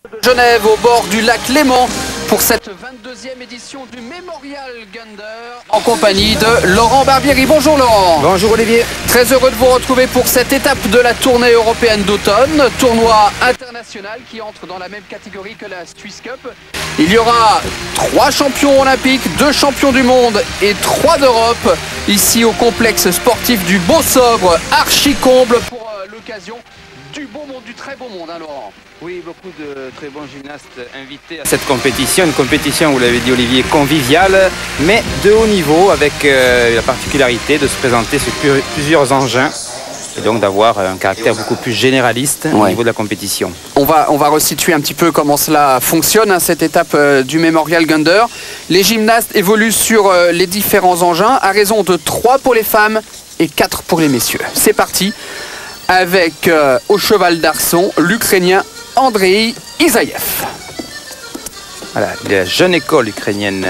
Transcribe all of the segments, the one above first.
de Genève au bord du lac Léman pour cette 22e édition du Memorial Gander en compagnie de Laurent Barbieri. Bonjour Laurent. Bonjour Olivier. Très heureux de vous retrouver pour cette étape de la tournée européenne d'automne, tournoi international qui entre dans la même catégorie que la Swiss Cup. Il y aura 3 champions olympiques, 2 champions du monde et 3 d'Europe ici au complexe sportif du Beau-Sobre, archi-comble pour l'occasion. Du beau monde, du très beau monde, hein, Laurent. Oui, beaucoup de très bons gymnastes invités à cette compétition. Une compétition, vous l'avez dit Olivier, conviviale, mais de haut niveau, avec la particularité de se présenter sur plusieurs engins et donc d'avoir un caractère beaucoup plus généraliste au niveau de la compétition. On va resituer un petit peu comment cela fonctionne, hein, cette étape du Memorial Gander. Les gymnastes évoluent sur les différents engins à raison de 3 pour les femmes et 4 pour les messieurs. C'est parti avec au cheval d'arçon l'Ukrainien Andrei Isaïev. Voilà, la jeune école ukrainienne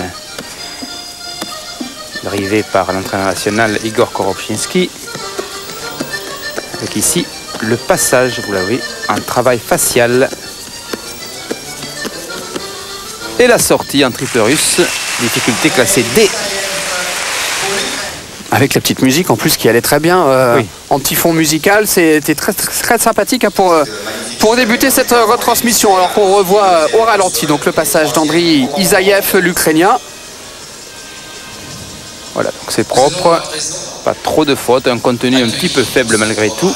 drivée par l'entraîneur national Igor Korobchinski. Avec ici le passage, vous l'avez, un travail facial. Et la sortie en triple russe, difficulté classée D. Avec la petite musique en plus qui allait très bien, en petit fond musical, c'était très sympathique, hein, pour débuter cette retransmission. Alors qu'on revoit au ralenti donc le passage d'Andrei Isaïev, l'Ukrainien. Voilà, donc c'est propre, pas trop de fautes, un contenu un petit peu faible malgré tout.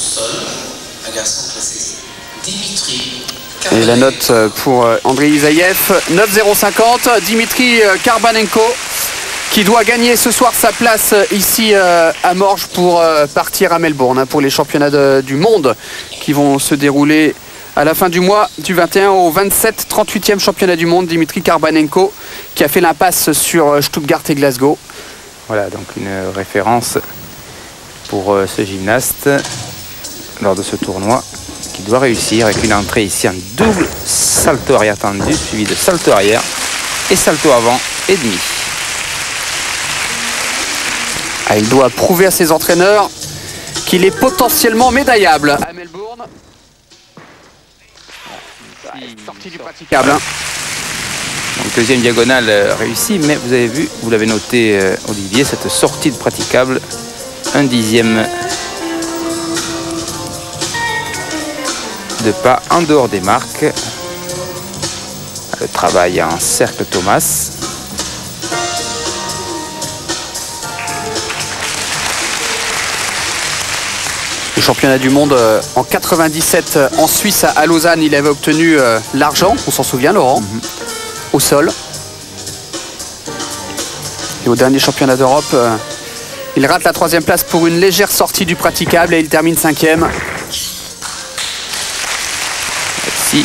Et la note pour Andrei Isaïev, 9,050. Dimitri Karbanenko, qui doit gagner ce soir sa place ici à Morges pour partir à Melbourne, hein, pour les championnats du monde qui vont se dérouler à la fin du mois, du 21 au 27, 38e championnat du monde. Dimitri Karbanenko qui a fait l'impasse sur Stuttgart et Glasgow. Voilà, donc une référence pour ce gymnaste lors de ce tournoi qui doit réussir avec une entrée ici en double salto arrière tendu suivi de salto arrière et salto avant et demi. Ah, il doit prouver à ses entraîneurs qu'il est potentiellement médaillable à Melbourne. Sortie du praticable. Hein. Donc deuxième diagonale réussie, mais vous avez vu, vous l'avez noté Olivier, cette sortie de praticable, 1/10 de pas en dehors des marques. Le travail en cercle Thomas. Le championnat du monde en 97 en Suisse à Lausanne, il avait obtenu l'argent, on s'en souvient Laurent, au sol. Et au dernier championnat d'Europe, il rate la 3e place pour une légère sortie du praticable et il termine 5e. Ici,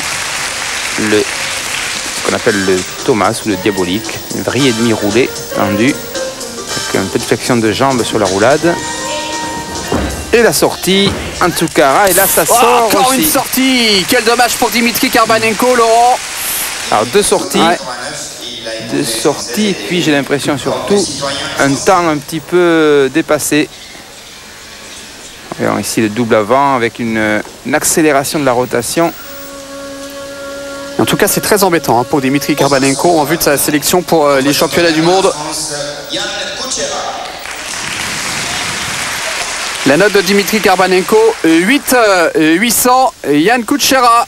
ce qu'on appelle le Thomas ou le diabolique, une vrille et demi roulée, tendue, avec une petite flexion de jambes sur la roulade. Et la sortie, en tout cas, et là ça sort encore aussi. Une sortie. Quel dommage pour Dimitri Karbanenko, Laurent. Alors 2 sorties, 2 sorties, et puis j'ai l'impression surtout un temps un petit peu dépassé. Voyons ici le double avant avec une accélération de la rotation. En tout cas, c'est très embêtant, hein, pour Dimitri Karbanenko en vue de sa sélection pour les championnats du monde. La note de Dimitri Karbanenko, 800, Yann Kuchera.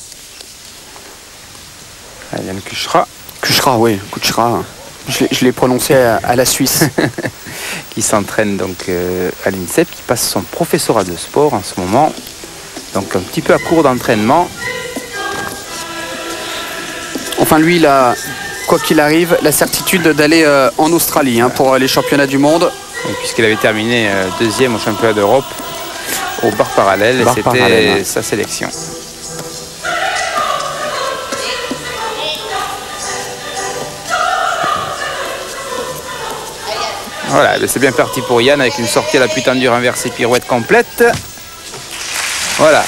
Yann Kuchera. Kuchera, oui, Kuchera. Je l'ai prononcé à la Suisse. Qui s'entraîne donc à l'INSEP, qui passe son professorat de sport en ce moment. Donc un petit peu à court d'entraînement. Enfin, lui, il a, quoi qu'il arrive, la certitude d'aller en Australie, hein, pour les championnats du monde. Puisqu'il avait terminé 2e au championnat d'Europe au bar parallèle, et c'était sa sélection. Voilà, c'est bien parti pour Yann avec une sortie à l'appui tendu renversé pirouette complète. Voilà.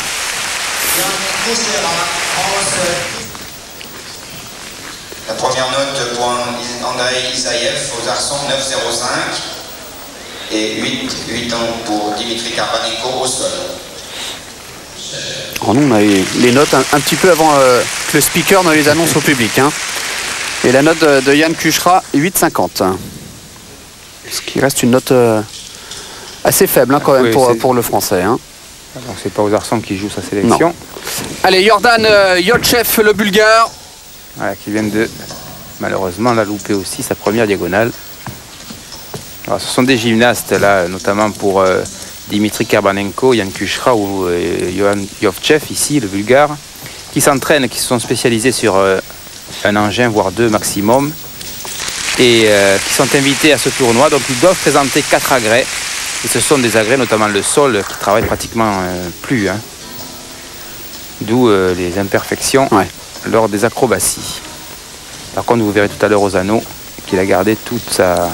La première note pour Andrei Isaïev aux arçons, 9,05. Et 8 ans pour Dimitri Karbanenko au sol. Alors nous, on a eu les notes un petit peu avant que le speaker ne les annonce au public. Hein. Et la note de Yann Kuchra, 8,50. Ce qui reste une note assez faible hein, quand même pour le français. Hein. Donc c'est pas aux arçons qui joue sa sélection. Non. Allez, Yordan Yotchev, le bulgare. Voilà, qui vient de, malheureusement, la louper aussi, sa première diagonale. Alors, ce sont des gymnastes, là, notamment pour Dimitri Karbanenko, Yann Kuchra ou Johan Yovchev, ici, le bulgare, qui s'entraînent, qui se sont spécialisés sur un engin, voire deux maximum, et qui sont invités à ce tournoi. Donc, ils doivent présenter 4 agrès. Et ce sont des agrès, notamment le sol, qui travaillent pratiquement plus. Hein. D'où les imperfections lors des acrobaties. Par contre, vous verrez tout à l'heure aux anneaux qu'il a gardé toute sa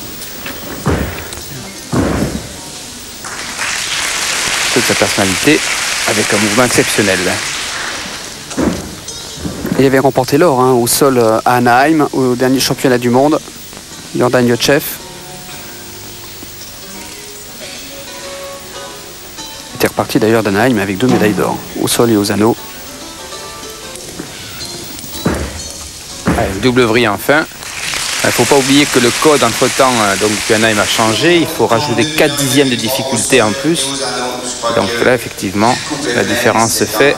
personnalité avec un mouvement exceptionnel. Il avait remporté l'or hein, au sol à Anaheim, au dernier championnat du monde, Yordan Yotchev. Il était reparti d'ailleurs d'Anaheim avec 2 médailles d'or, au sol et aux anneaux. Allez, double vrille enfin. Il ne faut pas oublier que le code entre-temps, donc Anaheim a changé. Il faut rajouter 4 dixièmes de difficulté en plus. Donc là, effectivement, la différence se fait.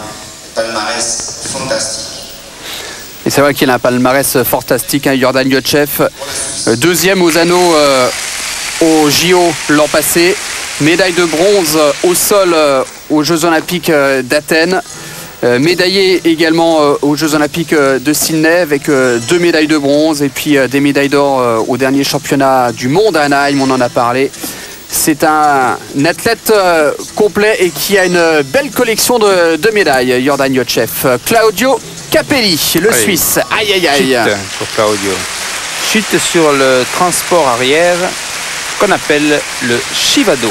Et c'est vrai qu'il a un palmarès fantastique, hein, Yordan Yotchev. Deuxième aux anneaux au JO l'an passé. Médaille de bronze au sol aux Jeux Olympiques d'Athènes. Médaillé également aux Jeux Olympiques de Sydney avec 2 médailles de bronze et puis des médailles d'or au dernier championnat du monde à Anaheim, on en a parlé. C'est un athlète complet et qui a une belle collection de médailles, Yordan Yotchev. Claudio Capelli, le Suisse. Aïe aïe aïe. Chute pour Claudio. Chute sur le transport arrière qu'on appelle le Shivado.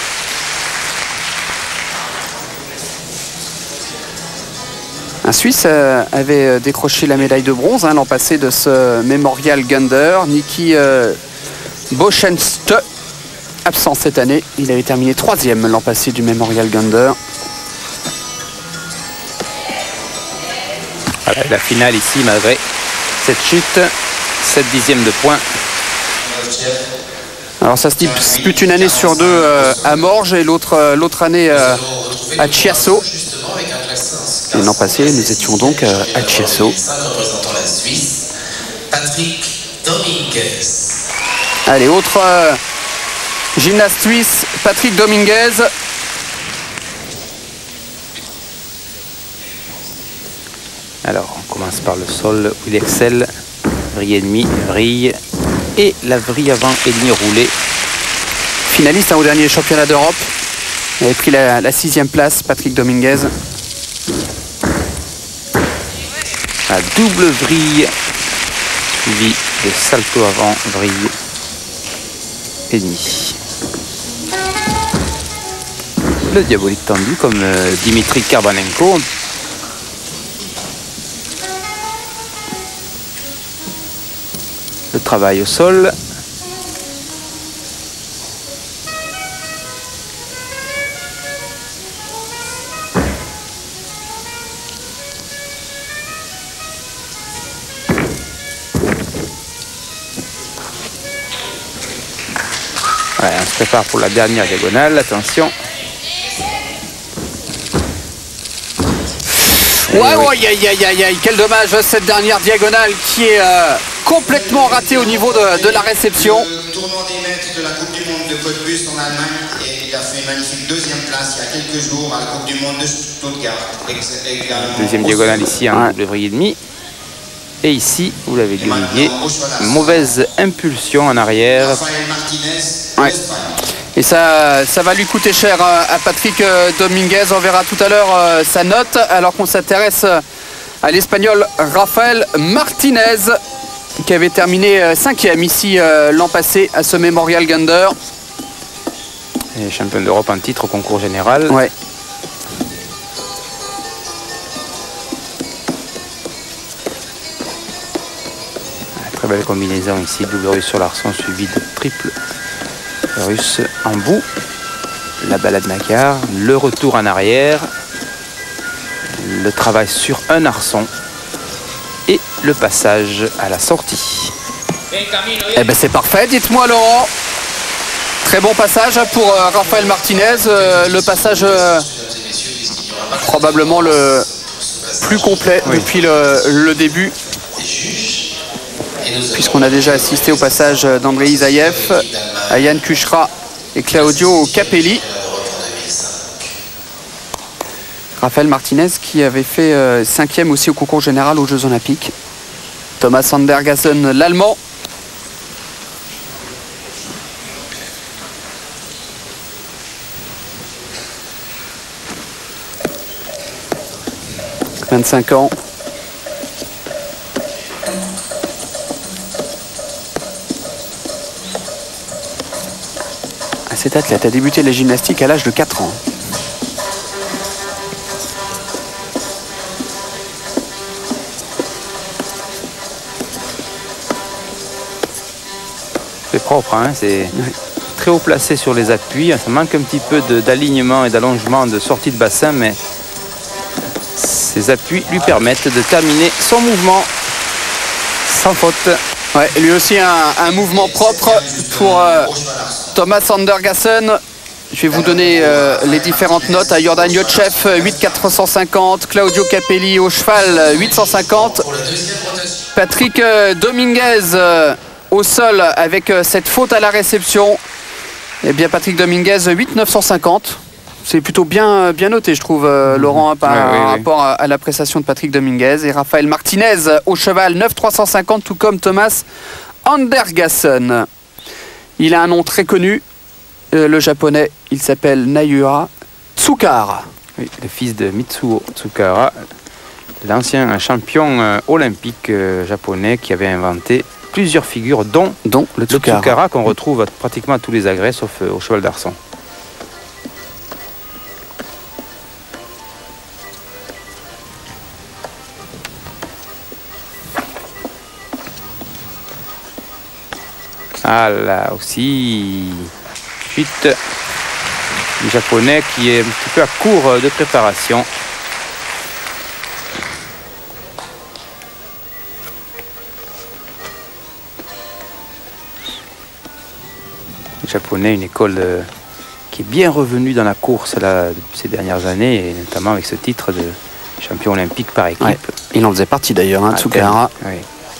Un Suisse avait décroché la médaille de bronze hein, l'an passé de ce Memorial Gander. Niki Boschenste, absent cette année. Il avait terminé 3e l'an passé du Memorial Gander. Voilà, la finale ici, malgré cette chute, 7 dixièmes de point. Alors ça se dispute une année sur 2 à Morges et l'autre année à Chiasso. Et l'an passé, nous étions donc à Chiasso. Représentant la Suisse, Patrick Dominguez. Allez, autre gymnaste suisse, Patrick Dominguez. Alors, on commence par le sol où il excelle. Vrille et demi, vrille. Et la vrille avant et demi roulée. Finaliste hein, au dernier championnat d'Europe. Il avait pris la 6e place, Patrick Dominguez. La double vrille suivi de salto avant, vrille et demi. Le diabolique tendu comme Dimitri Karbanenko. Le travail au sol. Voilà, on se prépare pour la dernière diagonale, attention. Aïe, quel dommage cette dernière diagonale qui est complètement ratée au niveau de la réception. Le tournoi des maîtres de la Coupe du Monde de Cottbus en Allemagne et il a fait une magnifique 2e place il y a quelques jours à la Coupe du Monde de Stuttgart. Deuxième diagonale ici, un double vrille et demi. Et ici, vous l'avez dit Olivier, mauvaise impulsion en arrière. Ouais. Et ça va lui coûter cher à Patrick Dominguez. On verra tout à l'heure sa note, alors qu'on s'intéresse à l'Espagnol Rafael Martinez, qui avait terminé 5e ici l'an passé à ce Memorial Gander. Et champion d'Europe en titre au concours général. Ouais. Très belle combinaison ici, double russe sur l'arçon suivi de triple russe en bout. La balade Macar, le retour en arrière le travail sur un arçon et le passage à la sortie. Eh ben c'est parfait, dites-moi Laurent. Très bon passage pour Rafael Martinez. Le passage probablement le plus complet depuis le début. Puisqu'on a déjà assisté au passage d'Andrei Isaïev, à Yann Kuchra et Claudio Capelli. Rafael Martinez qui avait fait 5e aussi au concours général aux Jeux Olympiques. Thomas Andergassen, l'Allemand. « 25 ans. Cet athlète a débuté la gymnastique à l'âge de 4 ans. C'est propre, hein, c'est très haut placé sur les appuis. Ça manque un petit peu d'alignement et d'allongement de sortie de bassin, mais ces appuis lui permettent de terminer son mouvement sans faute. Ouais, lui aussi un mouvement propre pour Thomas Andergassen. Je vais vous donner les différentes notes à Jordan Yotchev, 8,450, Claudio Capelli au cheval, 850, Patrick Dominguez au sol avec cette faute à la réception. Eh bien Patrick Dominguez, 8,950. C'est plutôt bien noté, je trouve, Laurent, par rapport à la prestation de Patrick Dominguez. Et Rafael Martinez au cheval, 9,350, tout comme Thomas Andergassen. Il a un nom très connu, le japonais, il s'appelle Nayura Tsukahara. Oui, le fils de Mitsuo Tsukahara, l'ancien champion olympique japonais qui avait inventé plusieurs figures, dont le Tsukahara qu'on retrouve pratiquement à tous les agrès, sauf au cheval d'arçon. Ah là aussi, suite du japonais qui est un petit peu à court de préparation. Le japonais, une école qui est bien revenue dans la course là, depuis ces dernières années, et notamment avec ce titre de champion olympique par équipe. Ouais, il en faisait partie d'ailleurs, hein, Tsukahara. Oui.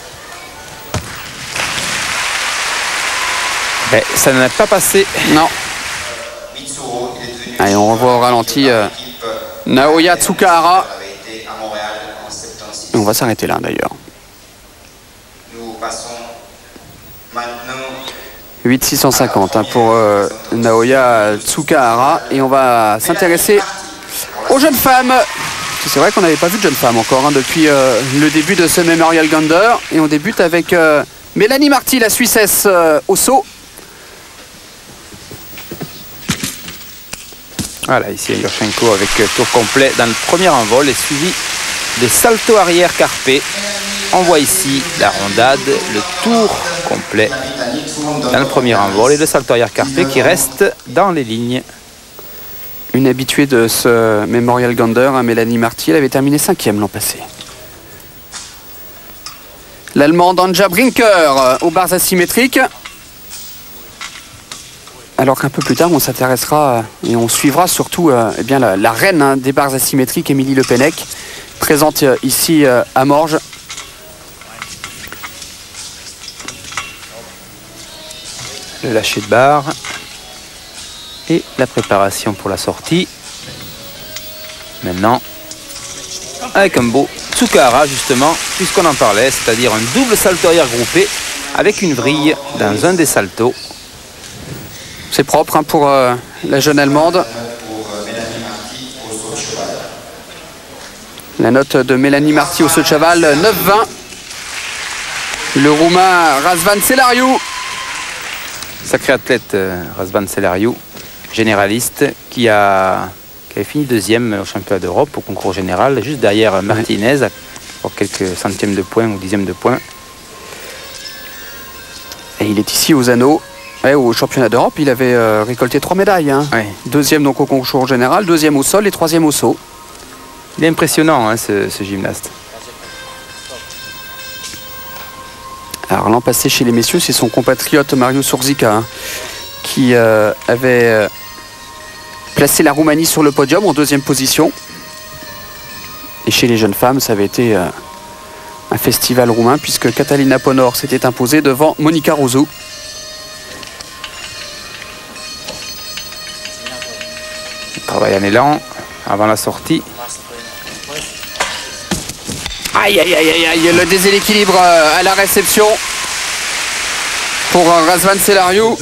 Mais ça n'a pas passé. Non. Allez, on revoit au ralenti Naoya Tsukahara. Et on va s'arrêter là d'ailleurs. Nous passons maintenant 8,650 hein, pour Naoya Tsukahara. Et on va s'intéresser aux jeunes femmes. C'est vrai qu'on n'avait pas vu de jeunes femmes encore hein, depuis le début de ce Memorial Gander. Et on débute avec Mélanie Marty, la Suissesse au saut. Voilà, ici Yurchenko avec tour complet dans le premier envol et suivi de salto arrière carpé. On voit ici la rondade, le tour complet dans le premier envol et le salto arrière carpé qui reste dans les lignes. Une habituée de ce Memorial Gander, hein, Mélanie Marty, elle avait terminé 5e l'an passé. L'Allemande Anja Brinker aux barres asymétriques. Alors qu'un peu plus tard, on s'intéressera et on suivra surtout eh bien, la reine hein, des barres asymétriques, Émilie Le Pennec, présente ici à Morges. Le lâcher de barre et la préparation pour la sortie. Maintenant, avec un beau Tsukahara justement, puisqu'on en parlait, c'est-à-dire un double salto arrière groupé avec une vrille dans un des saltos. C'est propre hein, pour la jeune Allemande. La note de Mélanie Marty au saut de cheval, 9,20. Le Roumain Razvan Selariu. Sacré athlète Razvan Selariu, généraliste, qui avait fini 2e au championnat d'Europe au concours général, juste derrière Martinez, pour quelques centièmes de points ou dixièmes de points. Et il est ici aux anneaux. Ouais, au championnat d'Europe, il avait récolté 3 médailles. Hein. Ouais. 2e donc au concours général, 2e au sol et 3e au saut. Il est impressionnant, hein, ce gymnaste. Alors l'an passé chez les messieurs, c'est son compatriote Mario Surzica hein, qui avait placé la Roumanie sur le podium en 2e position. Et chez les jeunes femmes, ça avait été un festival roumain puisque Catalina Ponor s'était imposée devant Monica Rosu. Travail en élan avant la sortie. Aïe, aïe, aïe, aïe, aïe, le déséquilibre à la réception pour Razvan Selariu.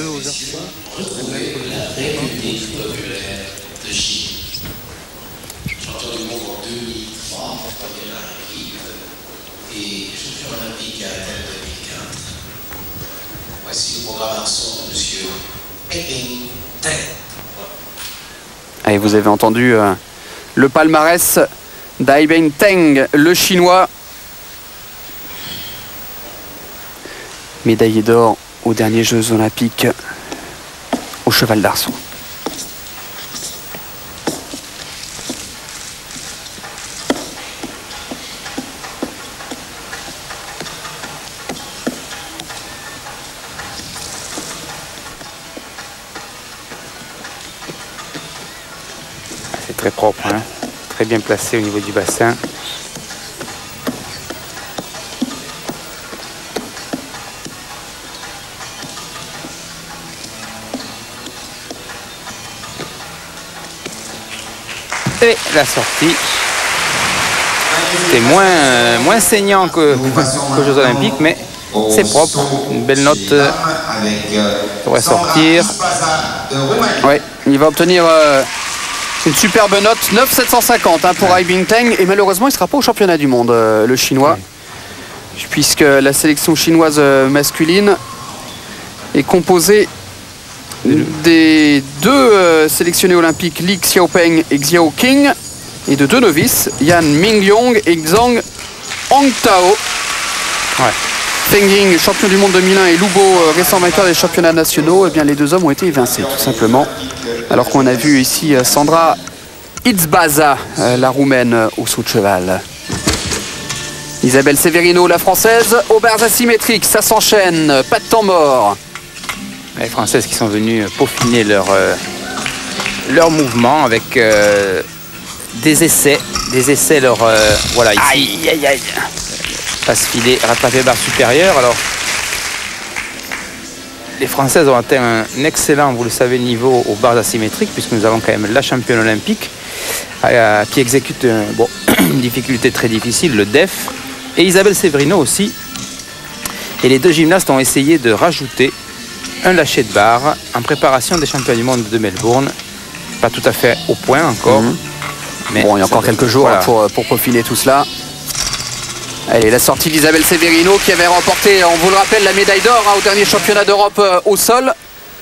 Voici le programme en son de monsieur Aibing Teng. Et vous avez entendu le palmarès d'Aibing Teng, le chinois. Médaillé d'or aux derniers Jeux olympiques au cheval d'arçon. C'est très propre, hein, très bien placé au niveau du bassin. Et la sortie, c'est moins saignant qu'aux Jeux Olympiques, mais c'est propre. Une belle note pourrait sortir. Oui, il va obtenir une superbe note, 9,750 hein, pour Aibing Teng. Et malheureusement, il ne sera pas au championnat du monde, le chinois, puisque la sélection chinoise masculine est composée des 2 sélectionnés olympiques Li Xiaopeng et Xiao Qing et de 2 novices, Yan Mingyong et Zhang Hongtao. Ouais. Feng Ying, champion du monde 2001, et Lubo, récent vainqueur des championnats nationaux. Eh bien, les 2 hommes ont été évincés, tout simplement. Alors qu'on a vu ici Sandra Itzbaza, la roumaine, au saut de cheval. Isabelle Severino, la française, aux barres asymétriques, ça s'enchaîne, pas de temps mort. Les Françaises qui sont venues peaufiner leur mouvement avec des essais voilà, ici. Aïe, aïe, aïe. Passe filet, rattrapé barre supérieure. Alors, les Françaises ont atteint un excellent, vous le savez, niveau aux barres asymétriques, puisque nous avons quand même la championne olympique qui exécute une difficulté très difficile, le def, et Isabelle Severino aussi. Et les 2 gymnastes ont essayé de rajouter un lâcher de barre en préparation des championnats du monde de Melbourne. Pas tout à fait au point encore. Mais bon, il y a encore quelques jours voilà, pour peaufiner tout cela. Allez, la sortie d'Isabelle Severino qui avait remporté, on vous le rappelle, la médaille d'or hein, au dernier championnat d'Europe au sol.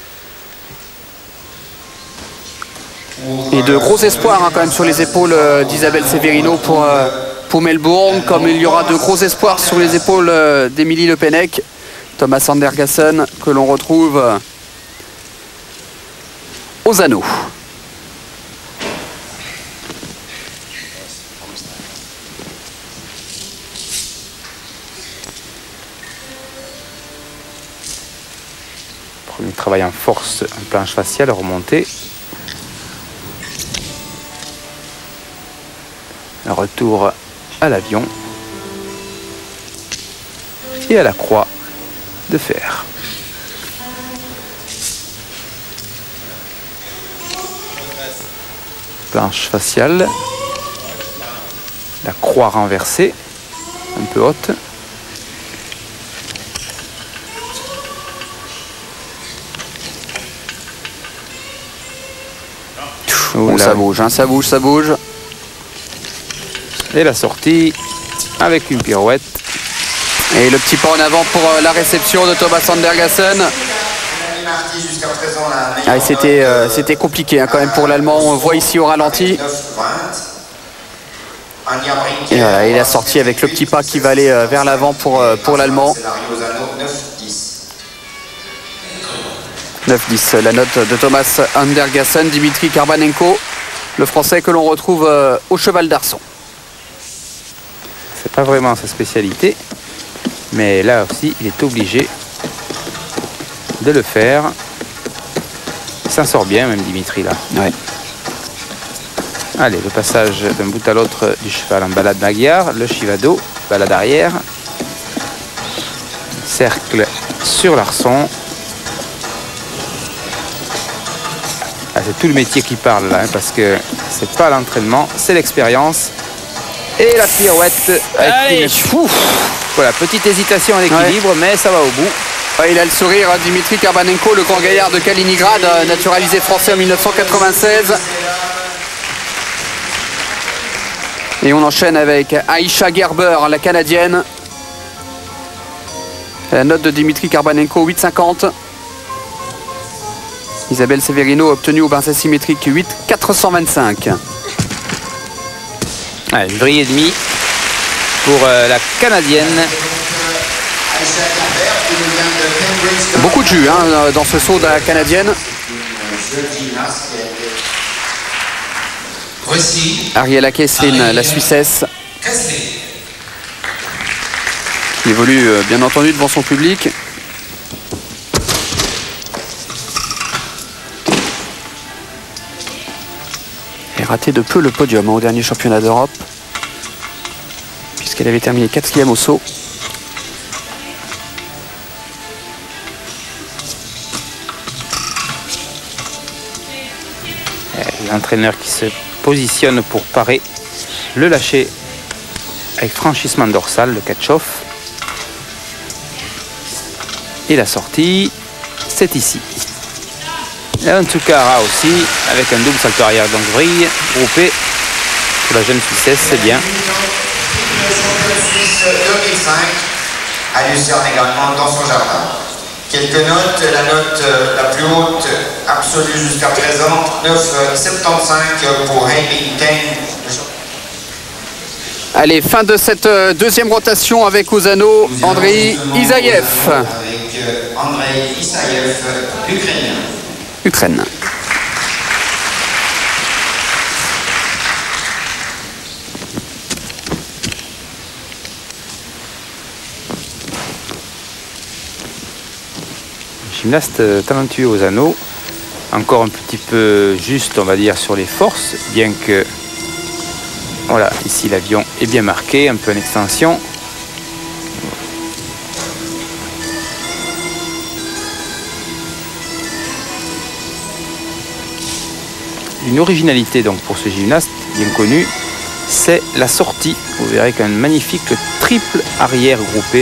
Et de gros espoirs hein, quand même sur les épaules d'Isabelle Severino pour Melbourne, comme il y aura de gros espoirs sur les épaules d'Emilie Le Pennec. Thomas Andergassen que l'on retrouve aux anneaux. Premier travail en force, en planche faciale, remontée. Un retour à l'avion et à la croix de fer. Planche faciale, la croix renversée, un peu haute. Bon, ça bouge, hein, ça bouge, ça bouge. Et la sortie avec une pirouette. Et le petit pas en avant pour la réception de Thomas Andergassen. Ah, c'était compliqué hein, quand même pour l'Allemand. On voit ici au ralenti. Et voilà, il a sorti avec le petit pas qui va aller vers l'avant pour l'Allemand. 9-10, la note de Thomas Andergassen. Dimitri Karbanenko, le Français que l'on retrouve au cheval d'arçon. pas vraiment sa spécialité, mais là aussi il est obligé de le faire. Il s'en sort bien même Dimitri là. Ouais. Allez, le passage d'un bout à l'autre du cheval en balade magyar, le chivado, balade arrière, cercle sur l'arçon. Ah, c'est tout le métier qui parle là, hein, parce que c'est pas l'entraînement, c'est l'expérience. Et la pirouette avec voilà, petite hésitation à l'équilibre, mais ça va au bout. Ouais, il a le sourire, hein, Dimitri Karbanenko, le grand gaillard de Kaliningrad, naturalisé français en 1996. Et on enchaîne avec Aisha Gerber, la canadienne. La note de Dimitri Karbanenko, 8,50. Isabelle Severino a obtenu au bassin symétrique 8,425. Ah, une vrille et demie pour la canadienne. Beaucoup de jus hein, dans ce saut de la canadienne. Voici Ariela Kesslin, la Suissesse, qui évolue bien entendu devant son public. Elle a raté de peu le podium hein, au dernier championnat d'Europe, puisqu'elle avait terminé 4e au saut. L'entraîneur qui se positionne pour parer le lâcher avec franchissement dorsal, le catch-off. Et la sortie, c'est ici. Et un Tsukara aussi, avec un double salto arrière donc vrille, groupé pour la jeune Suissesse, c'est bien. Suisse 2005 à Lucerne également dans son jardin. Quelques notes, la note la plus haute absolue jusqu'à présent, 9,75 pour Hailey Teng. Allez, fin de cette deuxième rotation avec Ouzano, Andrei Isaïev. Avec Andrei Isaïev, ukrainien. Ukraine. Gymnaste talentueux Ouzano, encore un petit peu juste on va dire sur les forces, bien que voilà, ici l'avion est bien marqué, un peu en extension. Une originalité donc pour ce gymnaste bien connu, c'est la sortie. Vous verrez qu'un magnifique triple arrière groupé.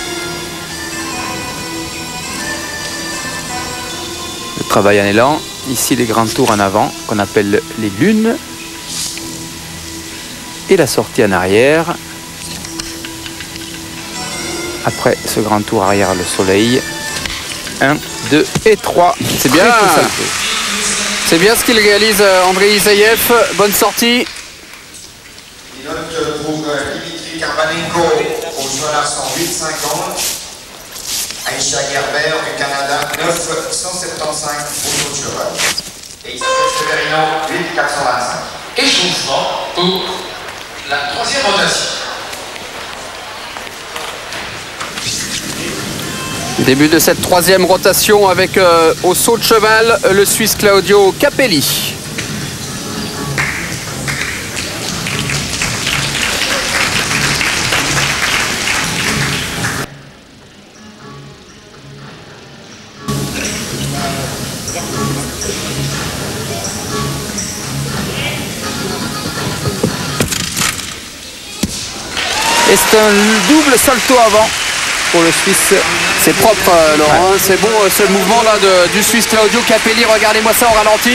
Travail en élan, ici les grands tours en avant qu'on appelle les lunes et la sortie en arrière. Après ce grand tour arrière le soleil, 1, 2 et 3, c'est bien. C'est bien ce qu'il réalise Andrei Isaïev, bonne sortie. Une note pour Dimitri Karbanenko au cheval arçon 8,50. Aisha Gerber du Canada, 9,175 pour son cheval. Et Isabelle Severino, 8,425. échauffement pour la troisième rotation. Début de cette troisième rotation avec au saut de cheval le Suisse Claudio Capelli. Et c'est un double salto avant pour le Suisse. C'est propre Laurent, c'est bon ce mouvement là du Suisse Claudio Capelli, regardez-moi ça au ralenti.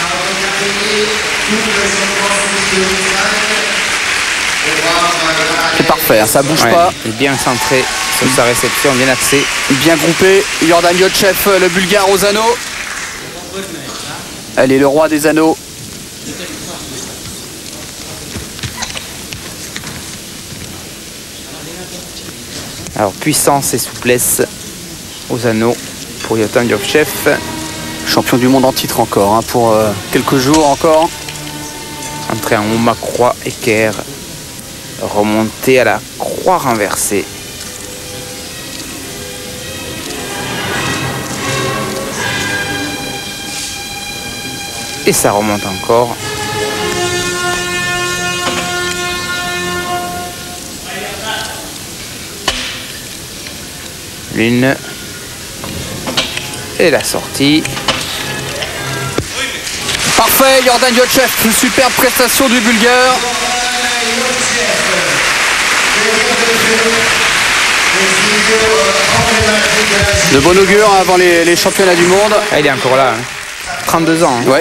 C'est parfait, hein, ça bouge pas. Il est bien centré sur sa réception, bien axé. Bien groupé, Jordan Yotchev, le Bulgare aux anneaux. Allez, le roi des anneaux. Alors puissance et souplesse aux anneaux pour Yotan Yovchev. Champion du monde en titre encore, hein, pour quelques jours encore. Entré en Oma Croix, équerre. remonter à la croix renversée. Et ça remonte encore. L'une. Et la sortie. Parfait, Yordan Yotchev, une superbe prestation du Bulgare. De bon augure avant les championnats du monde. Ah, il est encore là, hein. 32 ans. Hein. Ouais.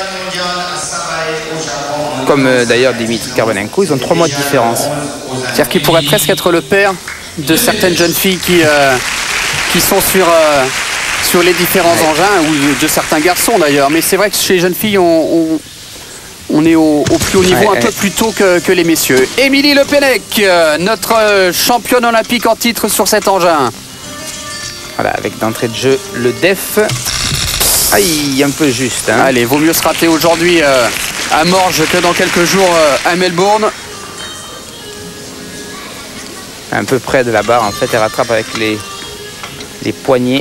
Comme d'ailleurs Dimitri Karbanenko, ils ont 3 mois de différence. C'est-à-dire qu'il pourrait presque être le père de certaines jeunes filles qui sont sur les différents engins, ou de certains garçons d'ailleurs. Mais c'est vrai que chez les jeunes filles, on est au plus haut niveau, un peu plus tôt que les messieurs. Émilie Le Pennec, notre championne olympique en titre sur cet engin. Voilà, avec d'entrée de jeu le def. Aïe, un peu juste. Hein. Allez, vaut mieux se rater aujourd'hui à Morges que dans quelques jours à Melbourne. Un peu près de la barre, en fait, elle rattrape avec les poignets.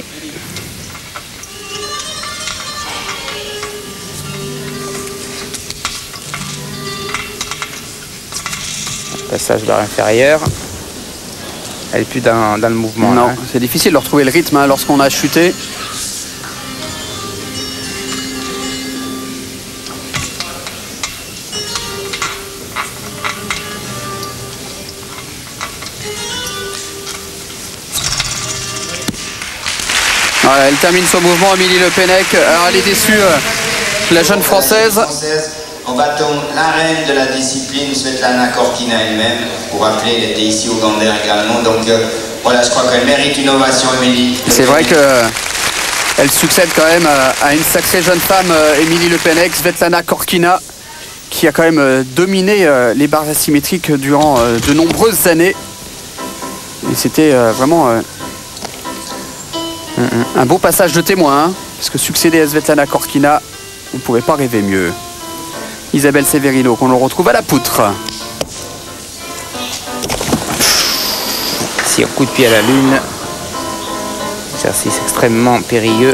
Passage barre inférieure. Elle n'est plus dans le mouvement. Non, là, hein. C'est difficile de retrouver le rythme hein, lorsqu'on a chuté. Voilà, elle termine son mouvement, Émilie Le Pennec. Alors elle est déçue, la jeune française. En battant la reine de la discipline, Svetlana Korkina elle-même. Pour rappeler, elle était ici au Gander également. Donc voilà, je crois qu'elle mérite une ovation, Émilie. C'est vrai qu'elle succède quand même à une sacrée jeune femme, Émilie Le Pennec, Svetlana Korkina, qui a quand même dominé les barres asymétriques durant de nombreuses années. Et c'était vraiment un beau passage de témoin, hein, parce que succéder à Svetlana Korkina, on ne pouvait pas rêver mieux. Isabelle Severino, qu'on le retrouve à la poutre. Ici, un coup de pied à la lune. Exercice extrêmement périlleux.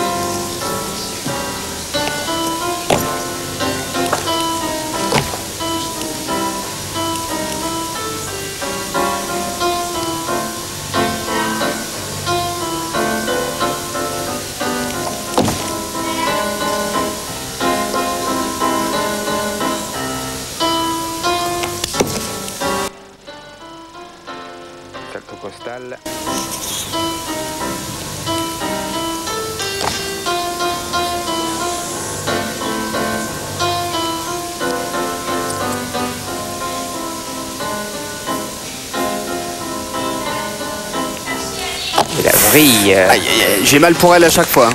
Costal. Et la vrille. Aïe, aïe, aïe, j'ai mal pour elle à chaque fois.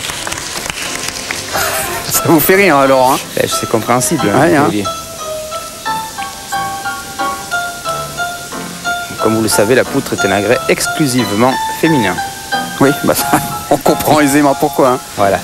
Ça vous fait rire alors hein. C'est compréhensible. Ouais, hein. Comme vous le savez, la poutre est un agrès exclusivement féminin. Oui, bah ça, on comprend aisément pourquoi. Hein. Voilà.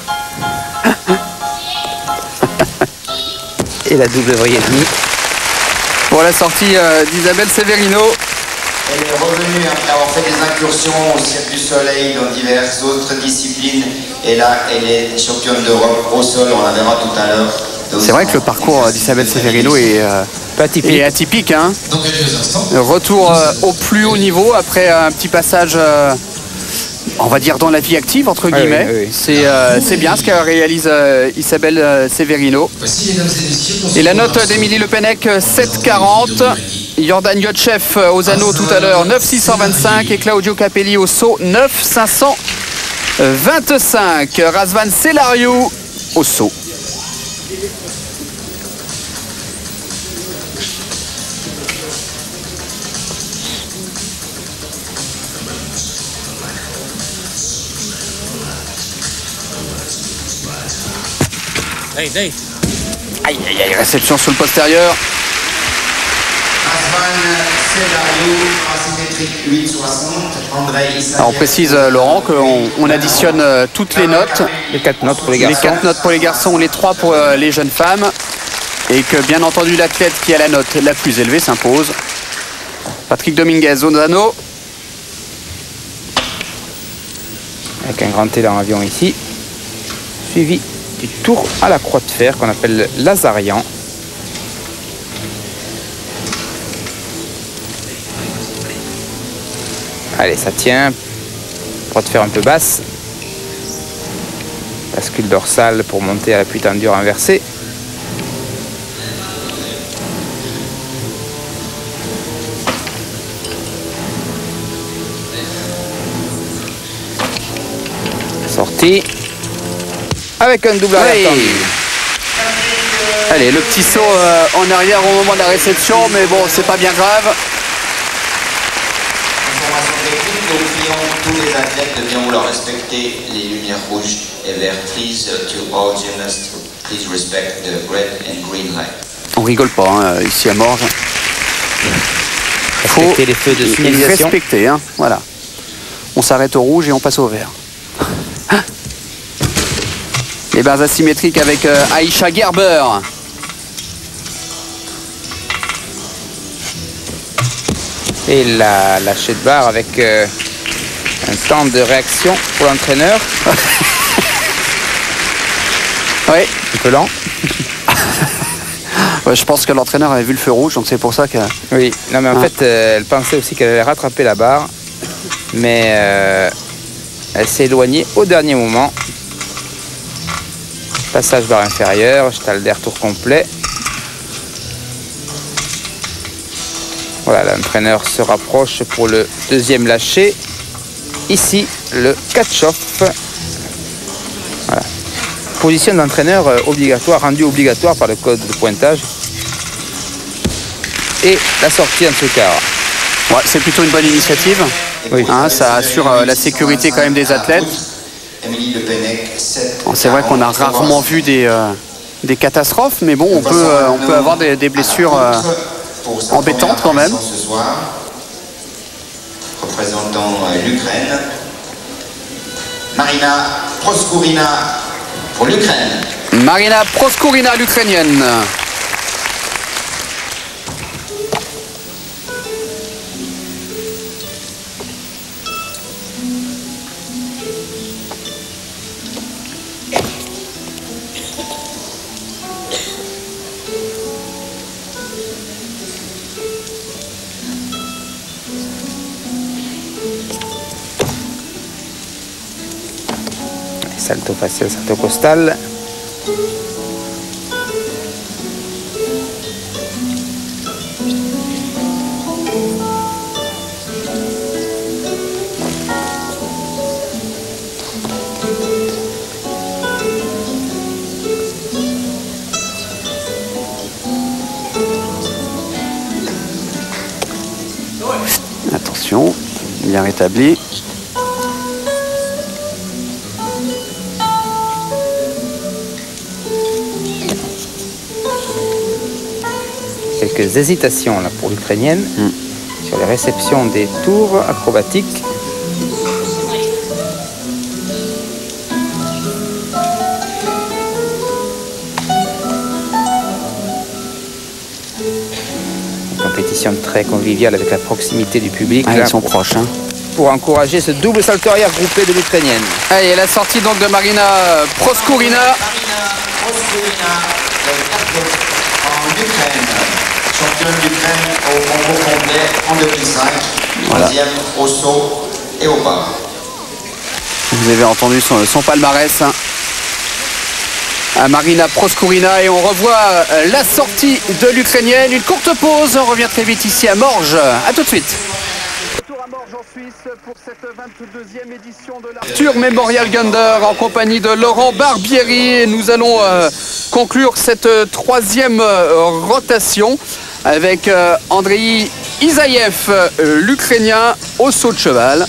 Et la double vrille et demie. Pour la sortie d'Isabelle Severino. Elle est revenue après avoir fait des incursions au Cirque du Soleil dans diverses autres disciplines. Et là, elle est championne d'Europe au sol, on la verra tout à l'heure. C'est vrai que le parcours d'Isabelle Severino est atypique. Hein. Retour au plus haut niveau après un petit passage, on va dire, dans la vie active, entre guillemets. Oui. C'est bien ce qu'a réalise Isabelle Severino. Et la note d'Émilie Le Pennec, 7,40. Yordan Yotchev aux anneaux tout à l'heure, 9,625. Et Claudio Capelli au saut, 9,525. Razvan Selariu au saut. Aïe, aïe, aïe, réception sur le postérieur. Alors on précise, Laurent, qu'on additionne toutes les notes. Les 4 notes pour les garçons. Les 4 notes pour les garçons, les 3 pour les jeunes femmes. Et que bien entendu l'athlète qui a la note la plus élevée s'impose. Patrick Dominguez, Zodano. Avec un grand élan avion ici. Suivi du tour à la croix de fer qu'on appelle Lazarian. Allez, ça tient. Croix de fer un peu basse. Bascule dorsale pour monter à l'appui tendu renversé. Sortie. Avec un double arrière tendu. Allez, le petit saut en arrière au moment de la réception, mais bon, c'est pas bien grave. Information technique, nous prions tous les athlètes de bien vouloir respecter les lumières rouges et vertes. Please, to all gymnasts, please respect the red and green light. On rigole pas, hein, ici à Morges. Respecter les feux de signalisation. Respecter, hein, voilà. On s'arrête au rouge et on passe au vert. Les barres asymétriques avec Aïcha Gerber. Et la lâchée de barre avec un temps de réaction pour l'entraîneur. Oui. Un peu lent. Ouais, je pense que l'entraîneur avait vu le feu rouge, donc c'est pour ça que... Oui, non mais en fait, elle pensait aussi qu'elle allait rattraper la barre. Mais elle s'est éloignée au dernier moment. Passage barre inférieure, Stalder tour complet. Voilà, l'entraîneur se rapproche pour le deuxième lâcher. Ici, le catch-off. Voilà. Position d'entraîneur obligatoire, rendue obligatoire par le code de pointage. Et la sortie en trucard. Ouais, c'est plutôt une bonne initiative. Oui. Hein, ça assure la sécurité quand même des athlètes. Bon, c'est vrai qu'on a rarement vu des catastrophes, mais bon, on peut avoir des blessures embêtantes quand même. Ce soir, représentant l'Ukraine, Marina Proskurina pour l'Ukraine. Marina Proskurina, l'Ukrainienne. Salto facial, salto costal. Attention, bien rétabli. Quelques hésitations là pour l'Ukrainienne sur les réceptions des tours acrobatiques. Une compétition très conviviale avec la proximité du public. Ah, là, ils sont proches. Hein. Pour encourager ce double salto arrière groupé de l'Ukrainienne. Allez, la sortie donc de Marina Proskurina. Marina Proskurina, en Ukraine. Championne d'Ukraine au concours complet en 2005, troisième au saut et au pas. Vous avez entendu son palmarès. Hein. À Marina Proskurina, et on revoit la sortie de l'Ukrainienne. Une courte pause, on revient très vite ici à Morges. A tout de suite. Retour à Morges en Suisse pour cette 22e édition de l'Arthur Memorial Gander en compagnie de Laurent Barbieri. Et nous allons conclure cette troisième rotation avec Andrei Isaïev, l'Ukrainien, au saut de cheval.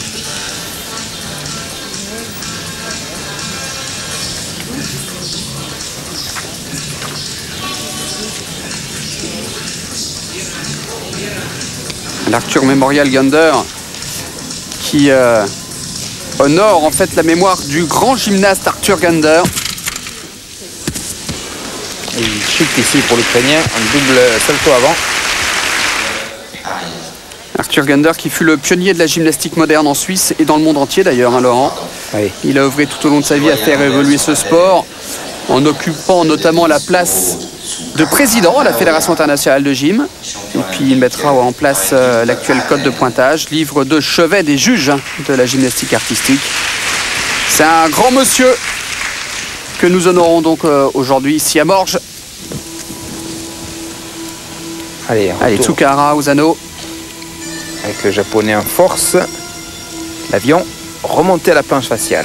L'Arthur Memorial Gander qui honore en fait la mémoire du grand gymnaste Arthur Gander. Et il chute ici pour l'Ukrainien, un double salto avant. Arrive. Arthur Gunder qui fut le pionnier de la gymnastique moderne en Suisse et dans le monde entier d'ailleurs, hein, Laurent. Oui. Il a œuvré tout au long de sa vie à faire évoluer ce sport en occupant notamment la place de président à la Fédération internationale de gym. Et puis il mettra en place l'actuel code de pointage, livre de chevet des juges de la gymnastique artistique. C'est un grand monsieur que nous honorons donc aujourd'hui ici à Morges. Allez, Tsukahara Usano. Avec le japonais en force. L'avion remonté à la planche faciale.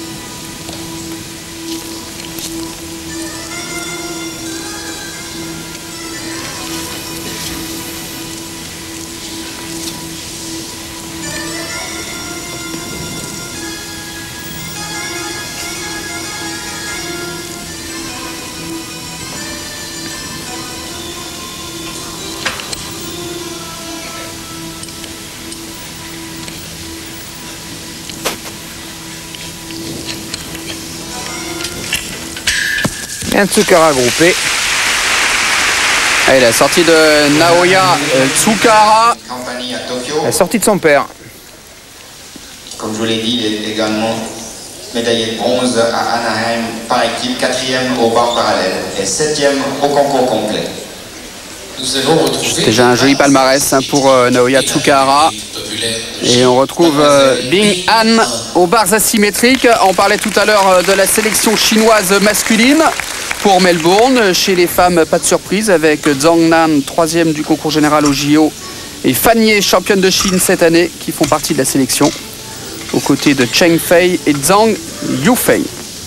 Un Tsukahara groupé. Et la sortie de Naoya Tsukahara. La sortie de son père. Comme je vous l'ai dit, il est également médaillé de bronze à Anaheim par équipe, 4e au bar parallèle et 7e au concours complet. Nous allons retrouver Déjà un joli palmarès pour Naoya Tsukahara. Et on retrouve Bing Han aux barres asymétriques. On parlait tout à l'heure de la sélection chinoise masculine pour Melbourne. Chez les femmes, pas de surprise avec Zhang Nan, 3e du concours général au JO, et Fan Ye, championne de Chine cette année, qui font partie de la sélection, aux côtés de Cheng Fei et Zhang Yufei.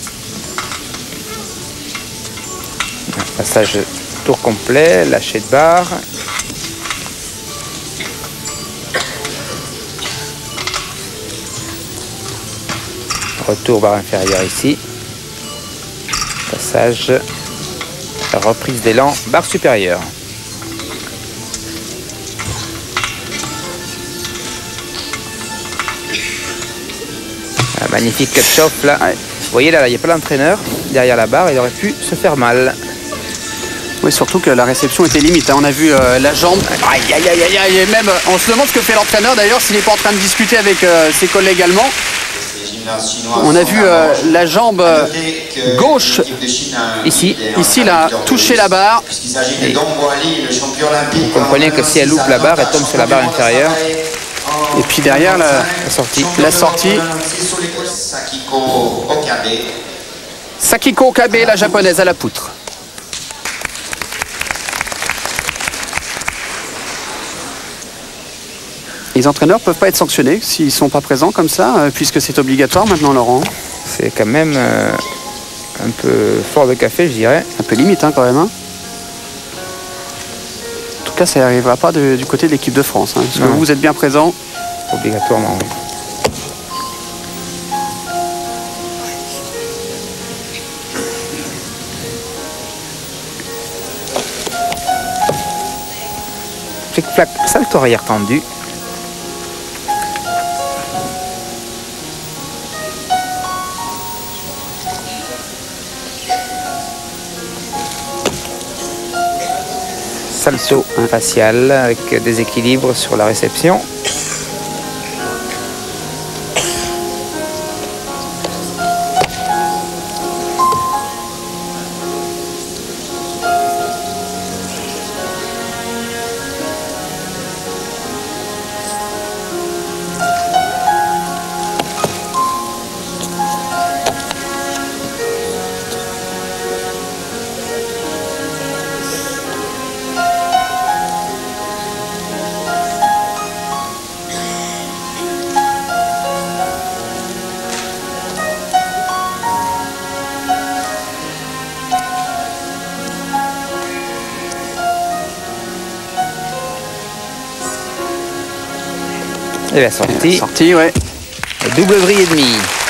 Passage tour complet, lâcher de barre. Retour barre inférieure ici. Passage, reprise d'élan, barre supérieure. Un magnifique cut-off là. Vous voyez là, il n'y a pas l'entraîneur derrière la barre, il aurait pu se faire mal. Oui, surtout que la réception était limite. On a vu la jambe. Aïe, aïe, aïe, aïe, aïe. Et même, on se demande ce que fait l'entraîneur d'ailleurs, s'il n'est pas en train de discuter avec ses collègues allemands. On a vu la jambe gauche ici. Ici, là, toucher la barre. Vous comprenez que si elle loupe la barre, elle tombe sur la barre inférieure. Et puis derrière, la sortie. Sakiko Okabe, la japonaise à la poutre. Les entraîneurs ne peuvent pas être sanctionnés s'ils ne sont pas présents comme ça, puisque c'est obligatoire maintenant, Laurent. C'est quand même un peu fort de café, je dirais. Un peu limite quand même. En tout cas, ça n'arrivera pas du côté de l'équipe de France. Parce que vous êtes bien présents. Obligatoirement, oui. Flic-flac, salto arrière tendu. Salto facial avec des équilibres sur la réception. Et la sortie. Sortie, ouais. Double vrille et demi.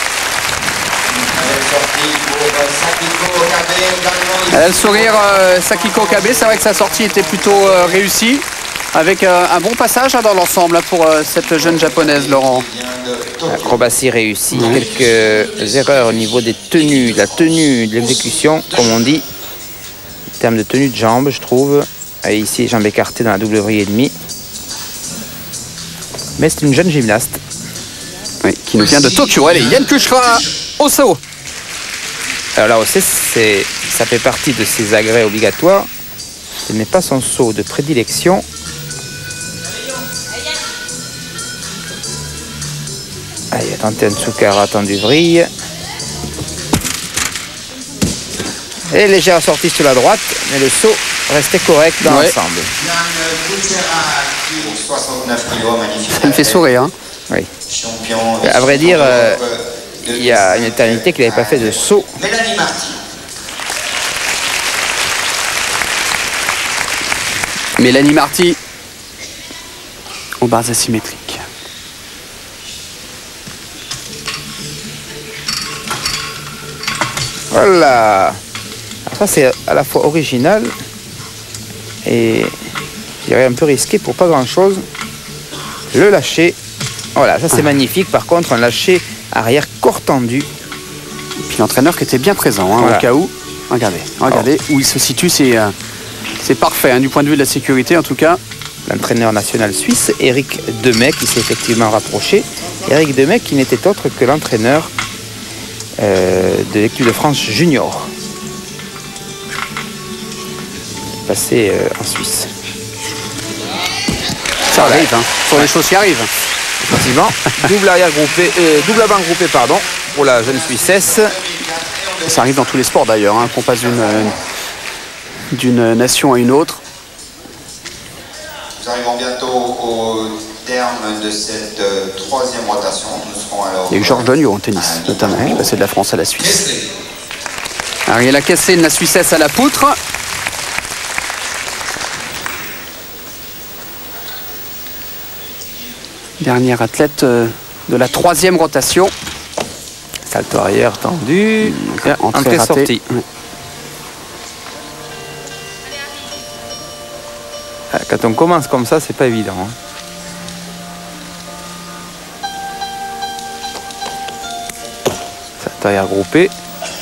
Elle a le sourire, Sakiko Okabe. C'est vrai que sa sortie était plutôt réussie, avec un bon passage dans l'ensemble pour cette jeune japonaise, Laurent. Acrobatie réussie. Quelques erreurs au niveau des tenues, de la tenue, de l'exécution, comme on dit. En termes de tenue de jambes, je trouve. Et ici, jambes écartées dans la double vrille et demi. Mais c'est une jeune gymnaste. Oui, qui nous vient de Tokyo. Allez, Yann Kuchera au saut. Alors là aussi, ça fait partie de ses agrès obligatoires. Ce n'est pas son saut de prédilection. Allez, tenter un Tsukara, tendu vrille. Et légère sortie sur la droite, mais le saut restait correct dans l'ensemble. Yann Kuchera qui 69 kilos, magnifique. Ça me fait sourire. Hein. Oui. Champion. À vrai dire, il y a une éternité qu'il n'avait pas fait de saut. Mélanie Marty. Mélanie Marty aux barres asymétriques. Voilà. Alors ça c'est à la fois original et je dirais un peu risqué pour pas grand chose. Le lâcher. Voilà, ça c'est magnifique. Par contre, un lâcher arrière corps tendu. Et puis l'entraîneur qui était bien présent hein, voilà. Au cas où. Regardez où il se situe, c'est parfait hein, du point de vue de la sécurité en tout cas. L'entraîneur national suisse, Eric Demey, qui s'est effectivement rapproché. Eric Demey qui n'était autre que l'entraîneur de l'équipe de France junior. Passé en Suisse. Ça arrive, hein. Ce sont les choses qui arrivent. Effectivement, double avant groupé pour la jeune Suissesse. Ça arrive dans tous les sports d'ailleurs, hein, qu'on passe d'une nation à une autre. Nous arrivons bientôt au terme de cette troisième rotation. Nous serons alors. Il y a eu Georges Dogno en tennis, notamment, qui est passé de la France à la Suisse. Ariela Kesselin, la Suissesse à la poutre. Dernière athlète de la troisième rotation. Salto arrière tendu. Entrée sortie. Ouais. Quand on commence comme ça, c'est pas évident. Hein. Salto arrière groupé.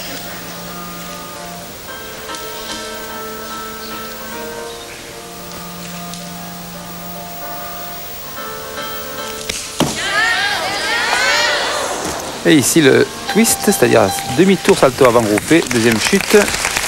Et ici le twist, c'est-à-dire demi-tour salto avant groupé, deuxième chute.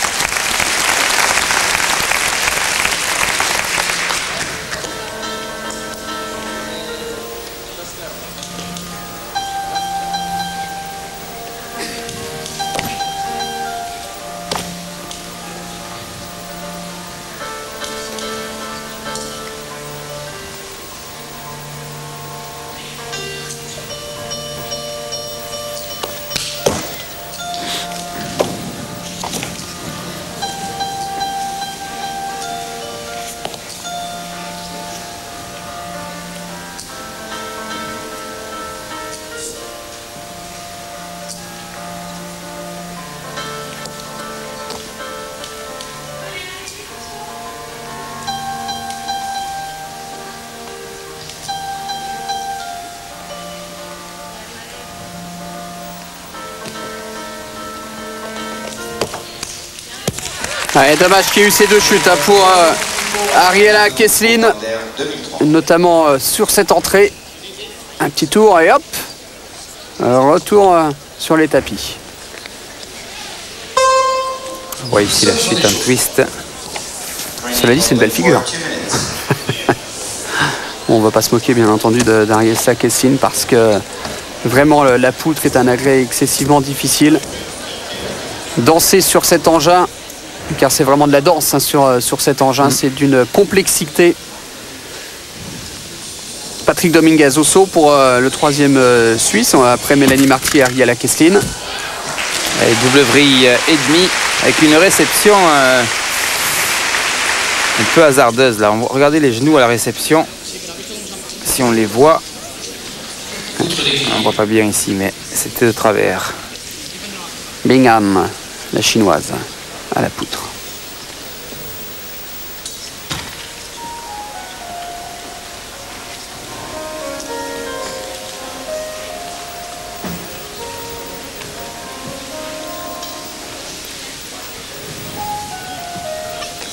Ouais, dommage qu'il y ait eu ces deux chutes hein, pour Ariela Kesselin, notamment sur cette entrée. Un petit tour et hop, retour sur les tapis. On voit ici la chute en twist. Cela dit, c'est une belle figure. Bon, on ne va pas se moquer bien entendu d'Ariela Kesselin parce que vraiment la poutre est un agrès excessivement difficile. Danser sur cet engin, car c'est vraiment de la danse hein, sur cet engin, c'est d'une complexité. Patrick Dominguez au saut pour le troisième Suisse, après Mélanie Marty et Ariela Kesselin. Et double vrille et demi, avec une réception un peu hasardeuse. Là, on va regarder les genoux à la réception, si on les voit. On ne voit pas bien ici, mais c'était de travers. Bingham, la chinoise, à la poutre.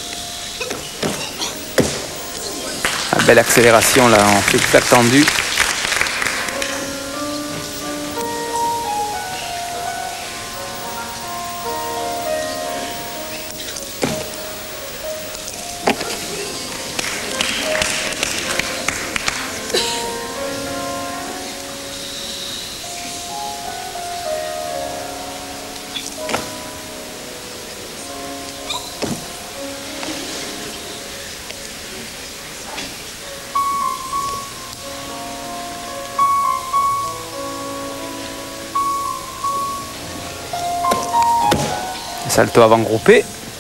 Belle accélération là, en fait plat tendu. Salto avant groupé.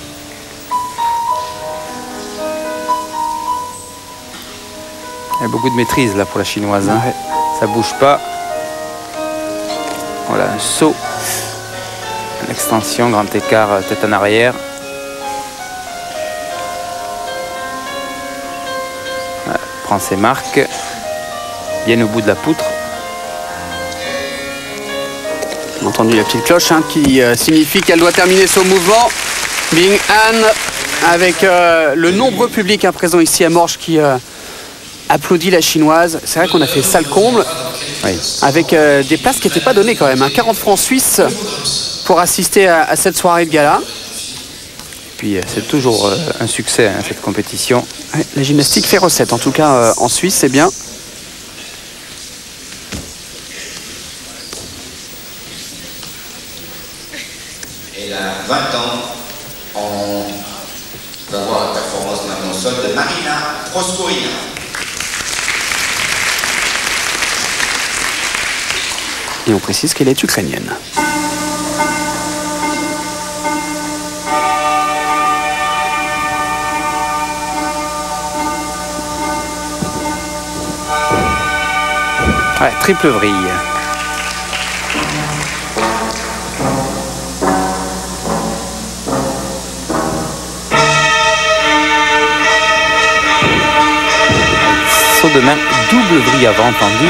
Il y a beaucoup de maîtrise là pour la chinoise. Hein. Ça bouge pas. Voilà, un saut. Une extension, grand écart, tête en arrière. Voilà, prend ses marques. Bien au bout de la poutre. On a entendu la petite cloche hein, qui signifie qu'elle doit terminer son mouvement. Bing Han avec le nombreux public hein, présent ici à Morges qui applaudit la chinoise. C'est vrai qu'on a fait salle comble avec des places qui n'étaient pas données quand même. Hein, 40 francs suisses pour assister à cette soirée de gala. Et puis c'est toujours un succès hein, cette compétition. Ouais, la gymnastique fait recette en tout cas en Suisse, c'est bien. Elle a 20 ans. On va voir la performance maintenant au sol de Marina Proskorina. Et on précise qu'elle est ukrainienne. Ouais, triple vrille. Saut de main, double vrille avant tendu.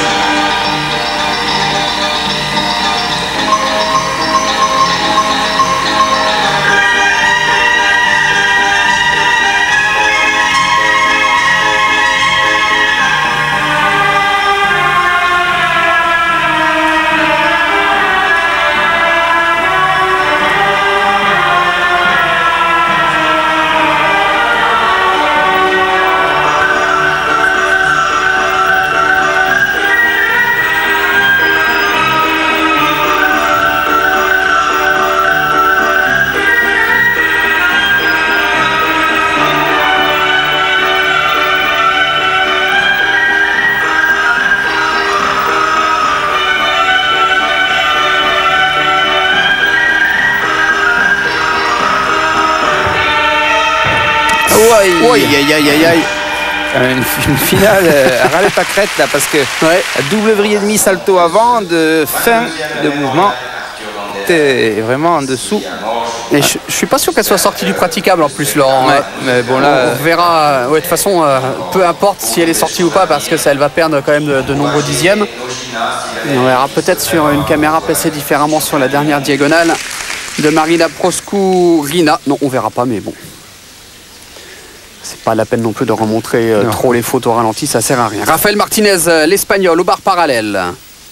Aïe, aïe, aïe, aïe, aïe. Une finale à râler pas crête là parce que double vrille et demi salto avant de fin de mouvement. T'es vraiment en dessous. Et je suis pas sûr qu'elle soit sortie du praticable en plus, Laurent. Ouais, mais bon là. On verra. Ouais, de toute façon, peu importe si elle est sortie ou pas, parce que ça, elle va perdre quand même de nombreux dixièmes. Et on verra peut-être sur une caméra placée différemment sur la dernière diagonale de Marina Proskorina. Non, on verra pas, mais bon. C'est pas la peine non plus de remontrer trop les photos ralenti, ça sert à rien. Rafael Martinez, l'Espagnol, au bar parallèle.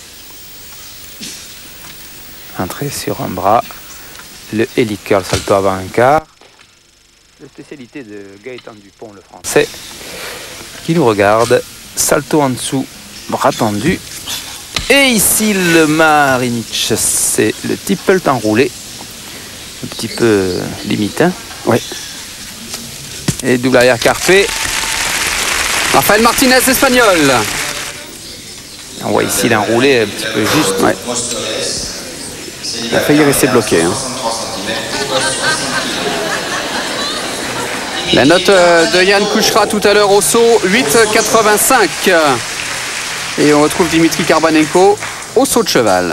Entrée sur un bras. Le hélicurl salto avant un quart. La spécialité de Gaëtan Dupont, le français, qui nous regarde. Salto en dessous, bras tendu. Et ici, le Marinic, c'est le tippelt enroulé. Un petit peu limite. Hein. Oui. Et double arrière carpé. Rafael Martinez, espagnol. On voit ici l'enroulé un petit peu juste. Ouais. Il a failli rester bloqué. Hein. La note de Yann Kouchra tout à l'heure au saut, 8,85. Et on retrouve Dimitri Karbanenko au saut de cheval.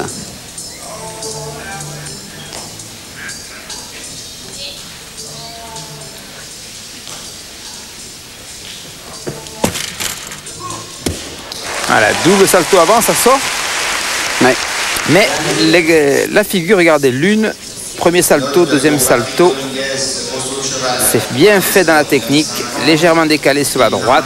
Voilà, double salto avant, ça sort. Ouais. Mais la figure, regardez, l'une, premier salto, deuxième salto. C'est bien fait dans la technique, légèrement décalé sur la droite.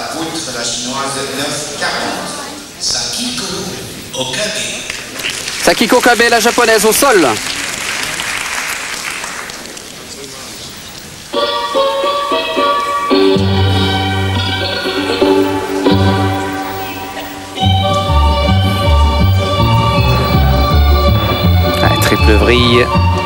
Sakiko Okabe, la japonaise, au sol. Triple vrille.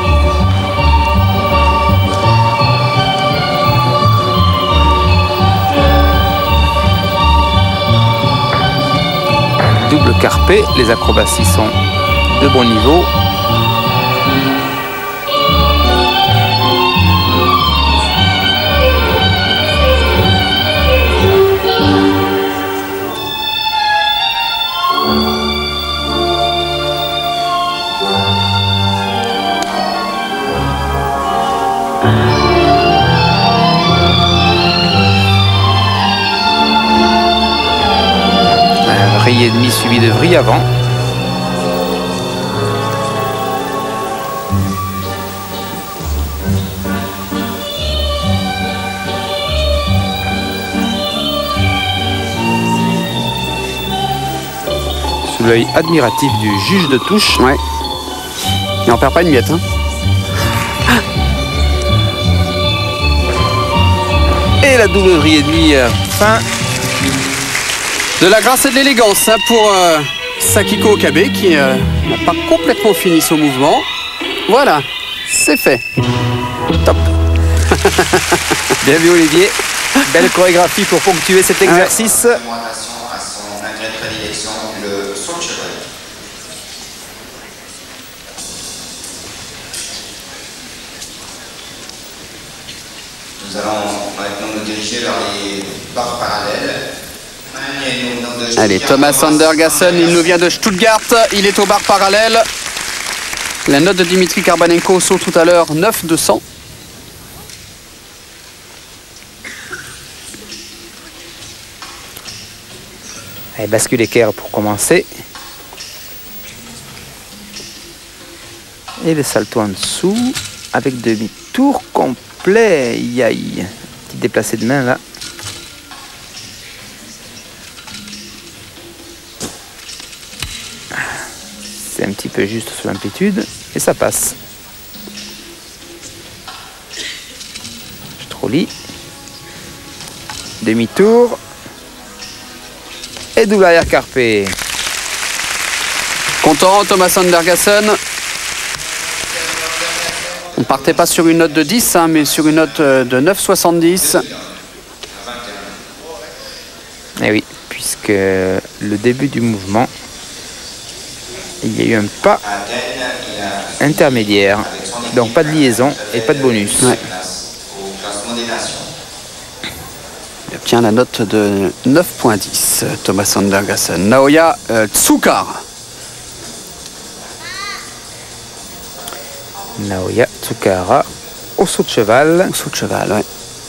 Double carpé, les acrobaties sont de bon niveau. vrille et demi suivi de vrille avant. Sous l'œil admiratif du juge de touche. Ouais. Il en perd pas une miette. Hein. Et la double vrille et demi fin. De la grâce et de l'élégance hein, pour Sakiko Okabe qui n'a pas complètement fini son mouvement. Voilà, c'est fait. Top. Bien vu Olivier. Belle chorégraphie pour ponctuer cet exercice. À son ingrédient de prédilection, le saut de cheval. Nous allons maintenant nous diriger vers les barres parallèles. Allez, Thomas Sandergassen, il nous vient de Stuttgart, il est aux barres parallèles. La note de Dimitri Karbanenko au saut tout à l'heure, 9,200. Allez, bascule équerre pour commencer. Et le salto en dessous avec demi-tour complet. Aïe. Petit déplacé de main là. C'est un petit peu juste sur l'amplitude et ça passe. Strolli. Demi-tour. Et double arrière carpé. Content Thomas Sandergassen. On partait pas sur une note de 10, hein, mais sur une note de 9,70. Eh oui, puisque le début du mouvement, il y a eu un pas intermédiaire. Donc pas de liaison et pas de bonus. Ouais. Il obtient la note de 9,10, Thomas Sandergassen. Naoya Tsukara. Naoya Tsukara au saut de cheval. Au saut de cheval, ouais.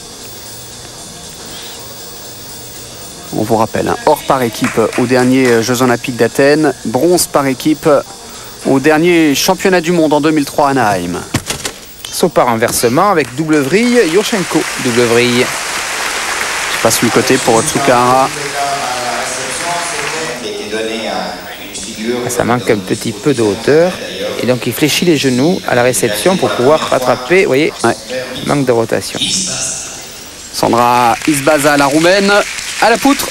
On vous rappelle, hein, or par équipe aux derniers Jeux Olympiques d'Athènes, bronze par équipe au dernier championnat du monde en 2003 à Anaheim. Saut par renversement avec double vrille, Yurchenko, double vrille. Je passe sur le côté pour Tsukara. Ça manque un petit peu de hauteur. Et donc il fléchit les genoux à la réception pour pouvoir rattraper, vous voyez, ouais. Manque de rotation. Sandra Izbaza, la roumaine, à la poutre.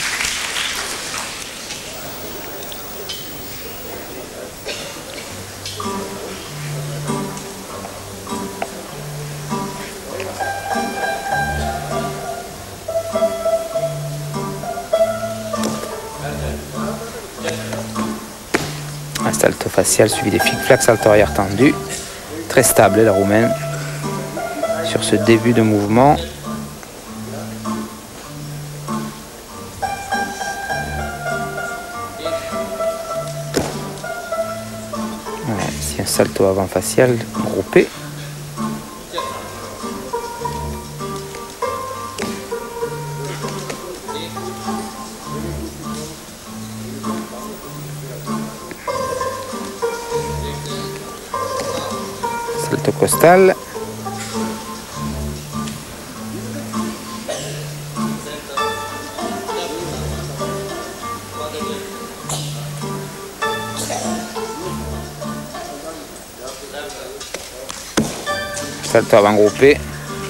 Un salto facial suivi des flic-flacs, salto arrière tendu. Très stable la roumaine sur ce début de mouvement. Voilà, ici un salto avant facial groupé. Salto costal. Salto avant groupé.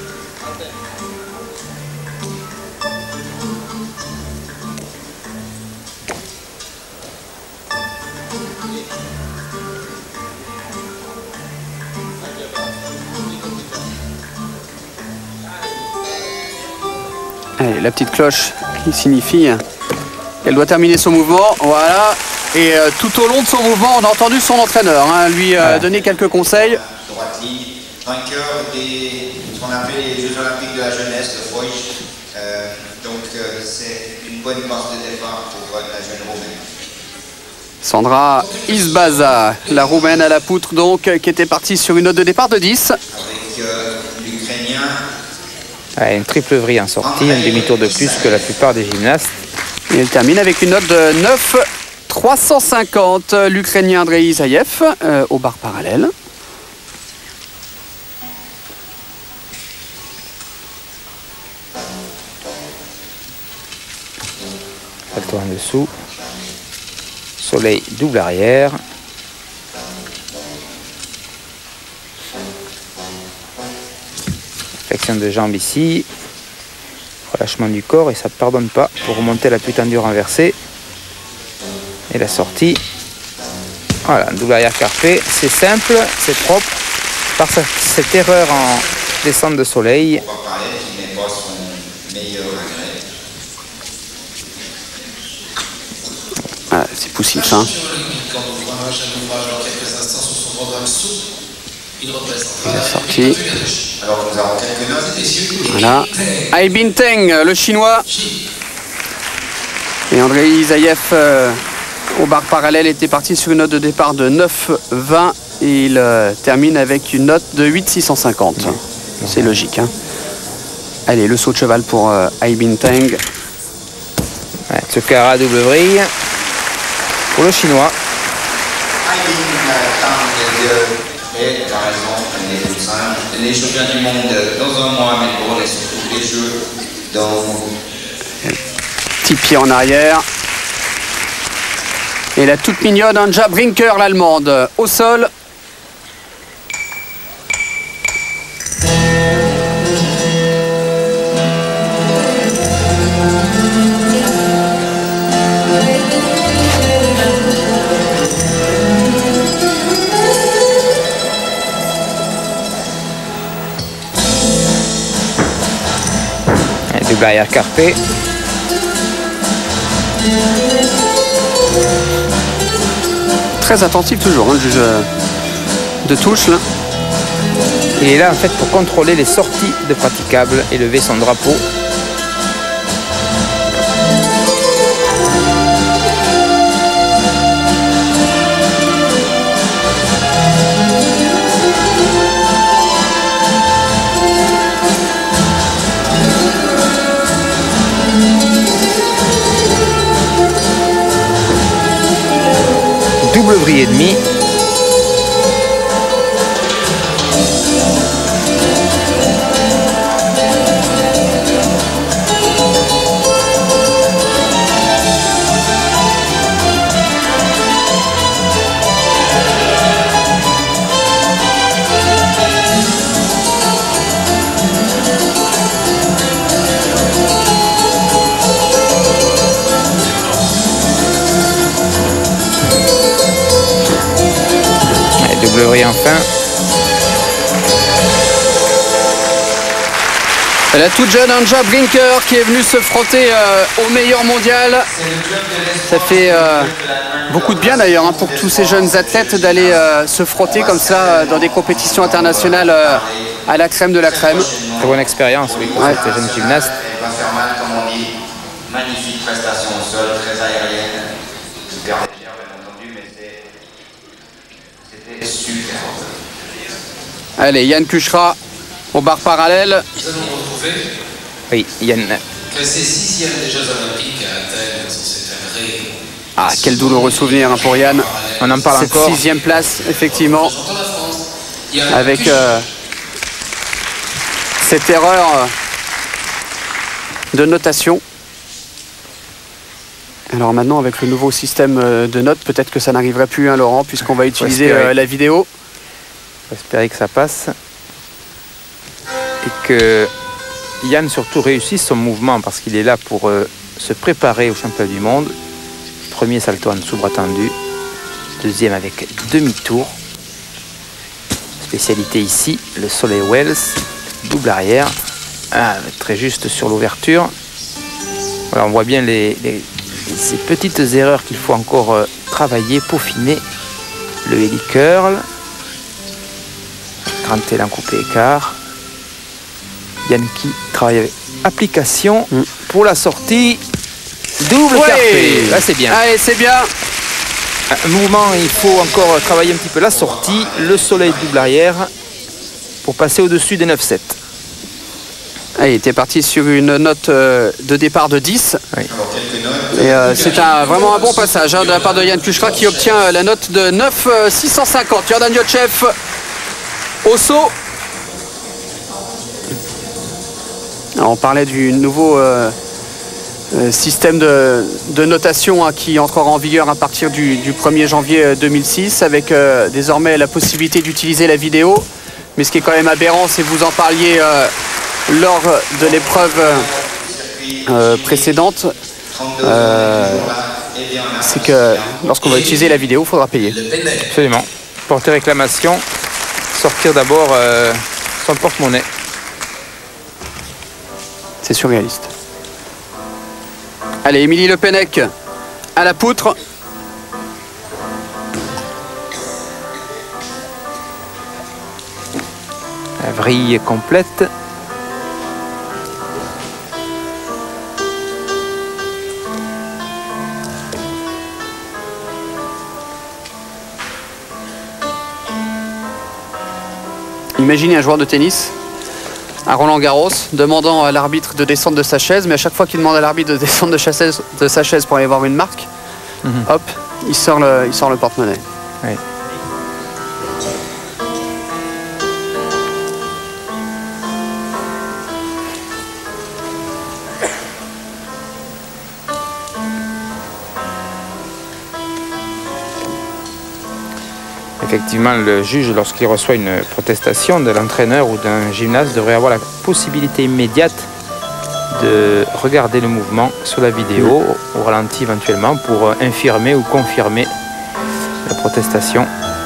Allez, la petite cloche qui signifie qu'elle doit terminer son mouvement. Voilà. Et tout au long de son mouvement, on a entendu son entraîneur hein, lui donner quelques conseils. Vainqueur des ce qu'on appelle les Jeux Olympiques de la jeunesse, le Feucht. Donc c'est une bonne base de départ pour la jeune roumaine. Sandra Izbaza, la roumaine à la poutre donc, qui était partie sur une note de départ de 10. Avec l'Ukrainien. Une triple vrille en sortie, un demi-tour de plus que la plupart des gymnastes. Et elle termine avec une note de 9,350. L'Ukrainien Andrei Isaïev au bar parallèle. Salto en dessous. Soleil double arrière. Flexion de jambes ici. Relâchement du corps et ça ne pardonne pas pour remonter la plus tendue renversée. Et la sortie. Voilà, double arrière carpé. C'est simple, c'est propre. Par cette erreur en descente de soleil. On va parler qui n'est pas son meilleur agrès. Ah, c'est poussif, hein. Quand on fera un ouvrage dans quelques instants sur son programme souple, il représentera La sortie. Alors nous avons quelques notes. Voilà. Ai Binteng, le chinois. Et Andrei Isaïev au bar parallèle était parti sur une note de départ de 9,20 et il termine avec une note de 8,650. C'est logique, hein. Allez, le saut de cheval pour Ai Binteng. Ouais, Tsukara double vrille. Pour le chinois. Et tu as raison, elle est toute simple. Les champions du monde dans un mois à Melbourne et surtout les Jeux dans... Petit pied en arrière. Et la toute mignonne Anja Brinker, l'allemande, au sol. Double arrière carpé. Très attentif toujours, hein, le juge de touche là. Il est là en fait pour contrôler les sorties de praticables et lever son drapeau. Double vrille et demi. Double vrille enfin. La toute jeune Anja Brinker qui est venue se frotter au meilleur mondial. Ça fait beaucoup de bien d'ailleurs, hein, pour tous ces jeunes athlètes d'aller se frotter comme ça dans des compétitions internationales à la crème de la crème. Très bonne expérience, oui, pour cette jeune gymnaste. Elle va faire mal comme on dit. Magnifique prestation au sol, très aérienne. Super légère bien entendu, mais c'était super. Allez, Yann Kuchra au bar parallèle. Nous allons retrouver Oui, Yann. classé 6e des Jeux Olympiques à Athènes sur cet agrès. Ah, quel douloureux souvenir, hein, pour Yann. On en parle Cette encore. 6e place, effectivement, J'entends la France. Yann avec Kuchra. cette erreur de notation. Alors maintenant, avec le nouveau système de notes, peut-être que ça n'arriverait plus, hein, Laurent, puisqu'on va utiliser espérer. la vidéo. On va espérer que ça passe. Et que Yann surtout réussisse son mouvement parce qu'il est là pour se préparer au championnat du monde. Premier salto en dessous, bras tendu. Deuxième avec demi-tour. Spécialité ici, le Soleil Wells. Double arrière. Ah, très juste sur l'ouverture. Voilà, on voit bien ces petites erreurs qu'il faut encore travailler, peaufiner. Le héli curl. Grand élan coupé écart. Yann qui travaille avec application pour la sortie. Double carpé. Là, c'est bien. Allez, c'est bien. Un mouvement, il faut encore travailler un petit peu la sortie. Le soleil double arrière pour passer au-dessus des 9,7. Il était parti sur une note de départ de 10. Oui. Et c'est vraiment un bon passage de la part de Yann Kuchera qui obtient la note de 9,650. Jordan Yotchev au saut. Alors, on parlait du nouveau système de notation qui entrera en vigueur à partir du 1er janvier 2006 avec désormais la possibilité d'utiliser la vidéo. Mais ce qui est quand même aberrant, c'est que vous en parliez lors de l'épreuve précédente, c'est que lorsqu'on va utiliser la vidéo, il faudra payer. Absolument. Porter réclamation, sortir d'abord son porte-monnaie. C'est surréaliste. Allez, Émilie Le Pennec à la poutre. La vrille est complète. Imaginez un joueur de tennis à Roland-Garros demandant à l'arbitre de descendre de sa chaise, mais à chaque fois qu'il demande à l'arbitre de descendre de sa chaise pour aller voir une marque, hop, il sort le porte-monnaie. Oui. Effectivement, le juge, lorsqu'il reçoit une protestation de l'entraîneur ou d'un gymnaste, devrait avoir la possibilité immédiate de regarder le mouvement sur la vidéo, au ralenti éventuellement, pour infirmer ou confirmer la protestation.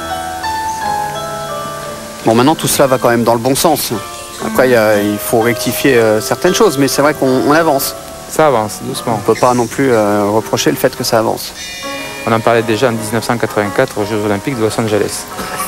Bon, maintenant tout cela va quand même dans le bon sens. Après, il faut rectifier certaines choses, mais c'est vrai qu'on avance. Ça avance, doucement. On ne peut pas non plus reprocher le fait que ça avance. On en parlait déjà en 1984 aux Jeux Olympiques de Los Angeles.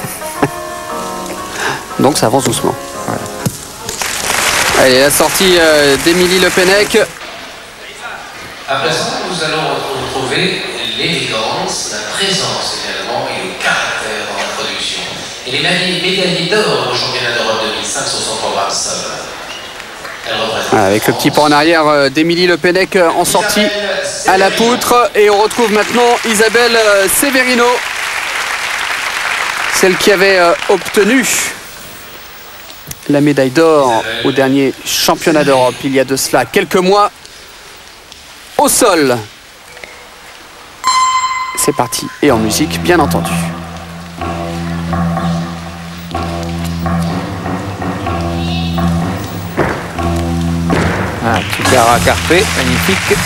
Donc ça avance doucement. Voilà. Allez, la sortie d'Émilie Le Pennec. À présent, nous allons retrouver l'élégance, la présence également et le caractère dans la production. Et les médaillés d'or au championnat d'Europe 2005 sur son programme seul. Avec le petit pas en arrière d'Émilie Le Pennec en sortie à la poutre. Et on retrouve maintenant Isabelle Severino, celle qui avait obtenu la médaille d'or au dernier championnat d'Europe il y a de cela quelques mois. Au sol. C'est parti, et en musique bien entendu. Ah, Chiara Carpe, magnifique.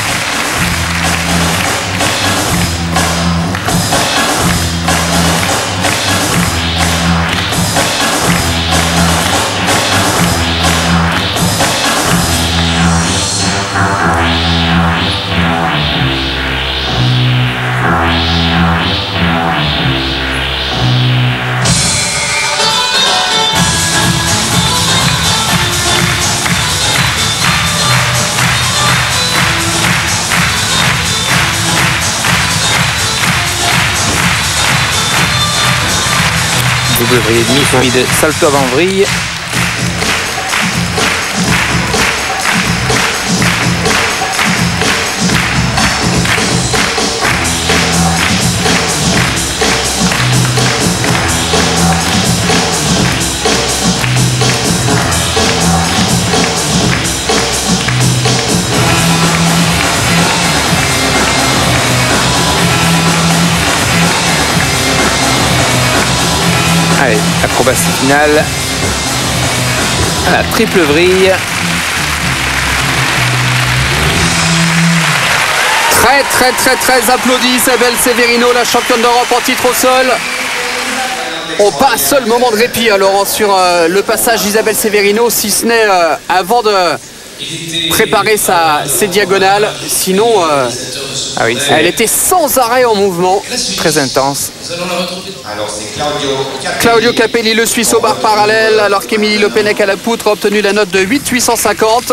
Double vrille et demi, suivi de salto avant vrille. Allez, acrobatie finale. La triple vrille. Très applaudi Isabelle Severino, la championne d'Europe en titre au sol. On pas un seul moment de répit, Laurent, sur le passage d'Isabelle Severino, si ce n'est avant de préparer ses diagonales. Sinon, elle était sans arrêt en mouvement, très intense. Alors c'est Claudio Capelli, le Suisse au bar parallèle, alors qu'Émilie Le Pennec à la poutre a obtenu la note de 8,850.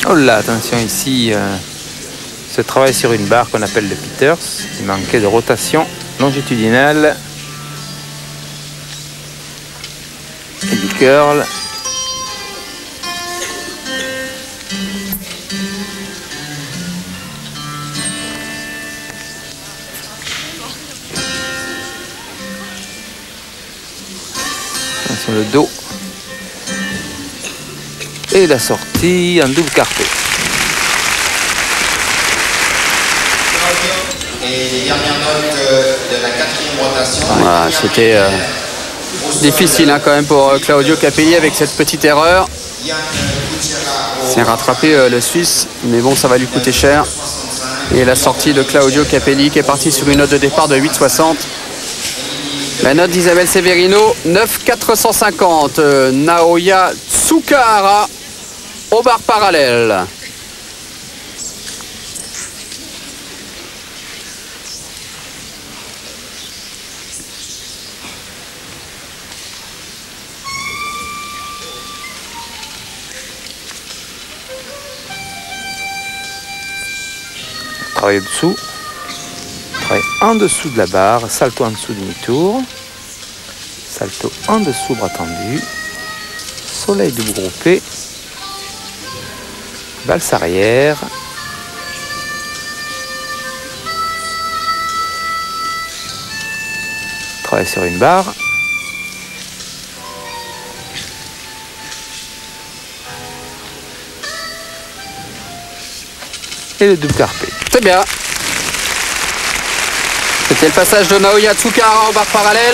Oh là, attention ici, ce travail sur une barre qu'on appelle le Peters. Il manquait de rotation longitudinale et du curl. Sur le dos et la sortie en double carpé. Et les dernières notes de la 4e rotation. Voilà, c'était difficile hein, quand même pour Claudio Capelli avec cette petite erreur. C'est rattrapé le Suisse, mais bon, ça va lui coûter cher. Et la sortie de Claudio Capelli qui est parti sur une note de départ de 8,60. La note d'Isabelle Severino, 9,450. Naoya Tsukahara au bar parallèle. Travail dessous. Travail en dessous de la barre, salto en dessous demi-tour, salto en dessous bras tendu, soleil double groupé, valse arrière, travail sur une barre, et le double carpé. C'est bien. C'était le passage de Naoya Tsukahara au bar parallèle.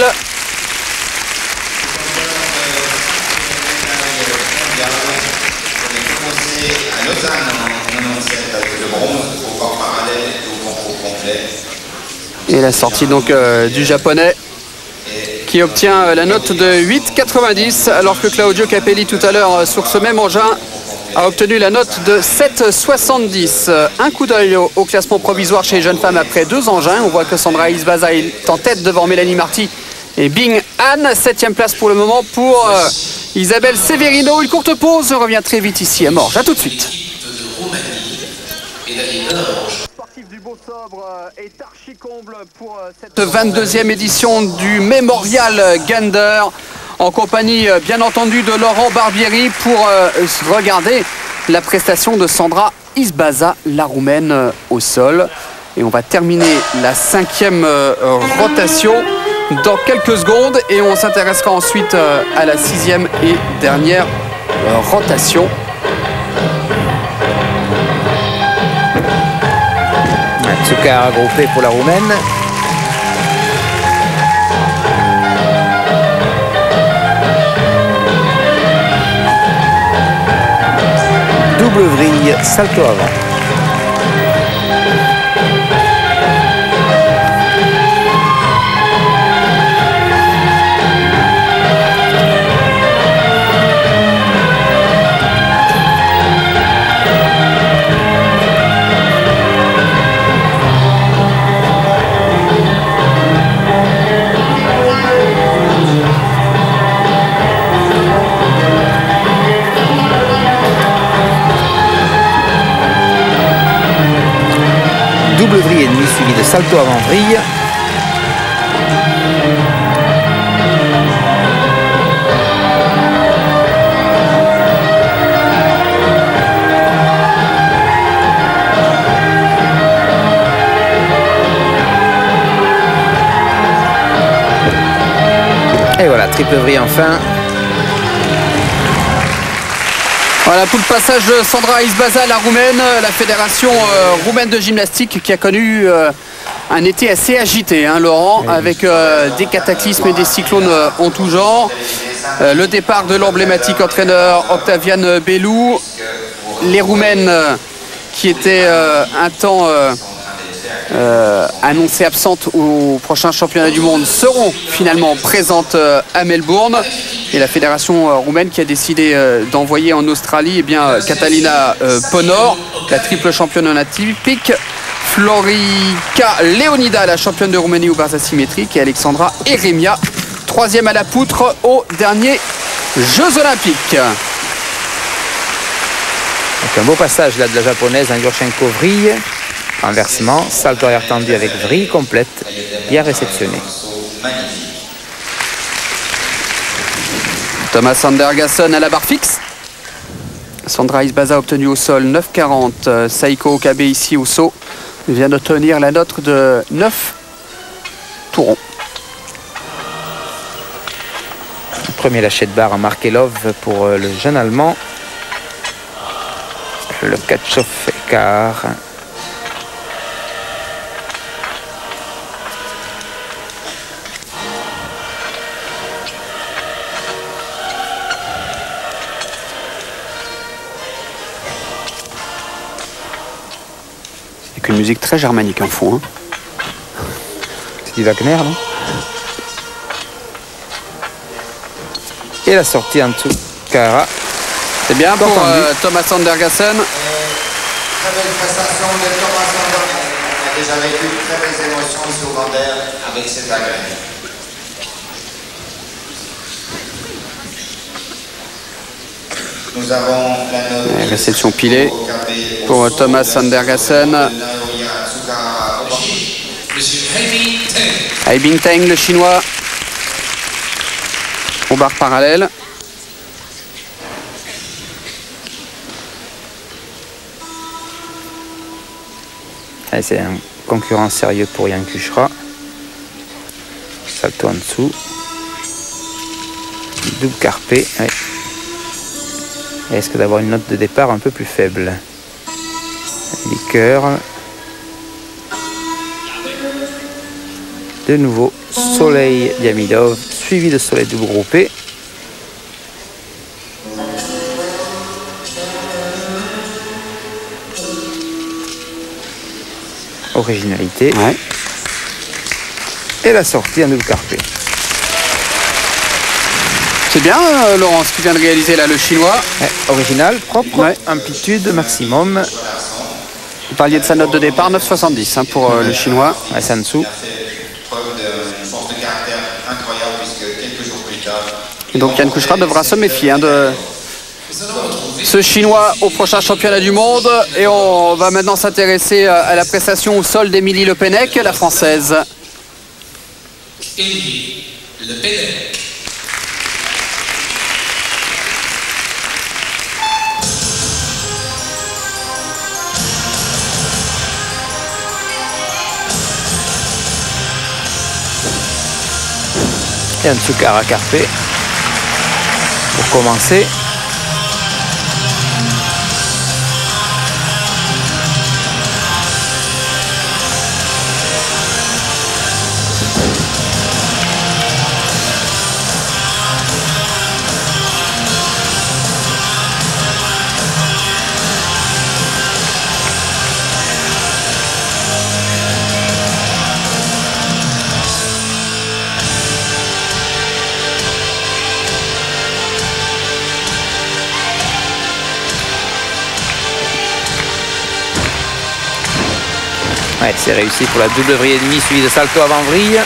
À Lausanne en 97 avec le bronze au bar parallèle et au concours complet. Et la sortie donc du japonais qui obtient la note de 8,90 alors que Claudio Capelli tout à l'heure sur ce même engin a obtenu la note de 7,70. Un coup d'œil au classement provisoire chez les jeunes femmes après 2 engins. On voit que Sandra Isbaza est en tête devant Mélanie Marty et Bing Han. 7e place pour le moment pour Isabelle Severino. Une courte pause, on revient très vite ici à Morges. A tout de suite. Sportif du beau sobre est archi comble pour cette 22e édition du Mémorial Gander, en compagnie bien entendu de Laurent Barbieri pour regarder la prestation de Sandra Isbaza, la Roumaine au sol. Et on va terminer la 5e rotation dans quelques secondes et on s'intéressera ensuite à la 6e et dernière rotation. Tsukahara groupé pour la Roumaine. Double vrille, salto avant. Double vrille et demi suivi de salto avant vrille. Et voilà, triple vrille enfin. Voilà pour le passage de Sandra Isbaza, la Roumaine, la fédération roumaine de gymnastique qui a connu un été assez agité, hein, Laurent, oui, avec des cataclysmes et des cyclones en tout genre. Le départ de l'emblématique entraîneur Octavian Bellou, les Roumaines qui étaient un temps annoncées absentes au prochain championnat du monde seront finalement présentes à Melbourne. Et la fédération roumaine qui a décidé d'envoyer en Australie Catalina Ponor, la triple championne en atypique, Florica Leonida, la championne de Roumanie aux barres asymétriques, et Alexandra Eremia, 3e à la poutre aux derniers Jeux Olympiques. Un beau passage là de la japonaise, Yurchenko vrille, renversement, salto arrière tendu avec vrille complète, bien réceptionné. Thomas Andergason à la barre fixe. Sandra Isbaza obtenue au sol 9,40. Saiko Okabe ici au saut vient d'obtenir la note de 9 tourons. Premier lâcher de barre en Markelov pour le jeune Allemand. Le Katchoff écart. Avec une musique très germanique en fond. Hein. C'est du Wagner, non? Et la sortie en dessous, Cara. C'est bien pour Thomas Andergason. Très belle prestation de Thomas Andergason. On a déjà vécu de très belles émotions ici au Vander avec cet agrès. Nous avons la note. Réception pilée pour Thomas Andergason. Hai Bingteng, le chinois. Aux barres parallèles. C'est un concurrent sérieux pour Jan Kuchera. Salto en dessous. Double carpé. Ouais. Il risque d'avoir une note de départ un peu plus faible. Liqueur. De nouveau, Soleil Diamidov, suivi de Soleil double groupé. Originalité. Ouais. Et la sortie en double carpé. C'est bien, Laurence, qui vient de réaliser là le chinois. Ouais, original, propre, ouais. Amplitude maximum. Vous parliez de sa note de départ, 9,70 hein, pour le chinois. Ouais, c'est en dessous. Et donc Jan Kuchera devra se méfier hein, de ce chinois au prochain championnat du monde. Et on va maintenant s'intéresser à la prestation au sol d'Émilie Le Pennec, la française. Émilie Le Pennec. Et en dessous Cara carpé. Pour commencer. Ouais, c'est réussi pour la double vrille et demi suivi de salto avant vrille.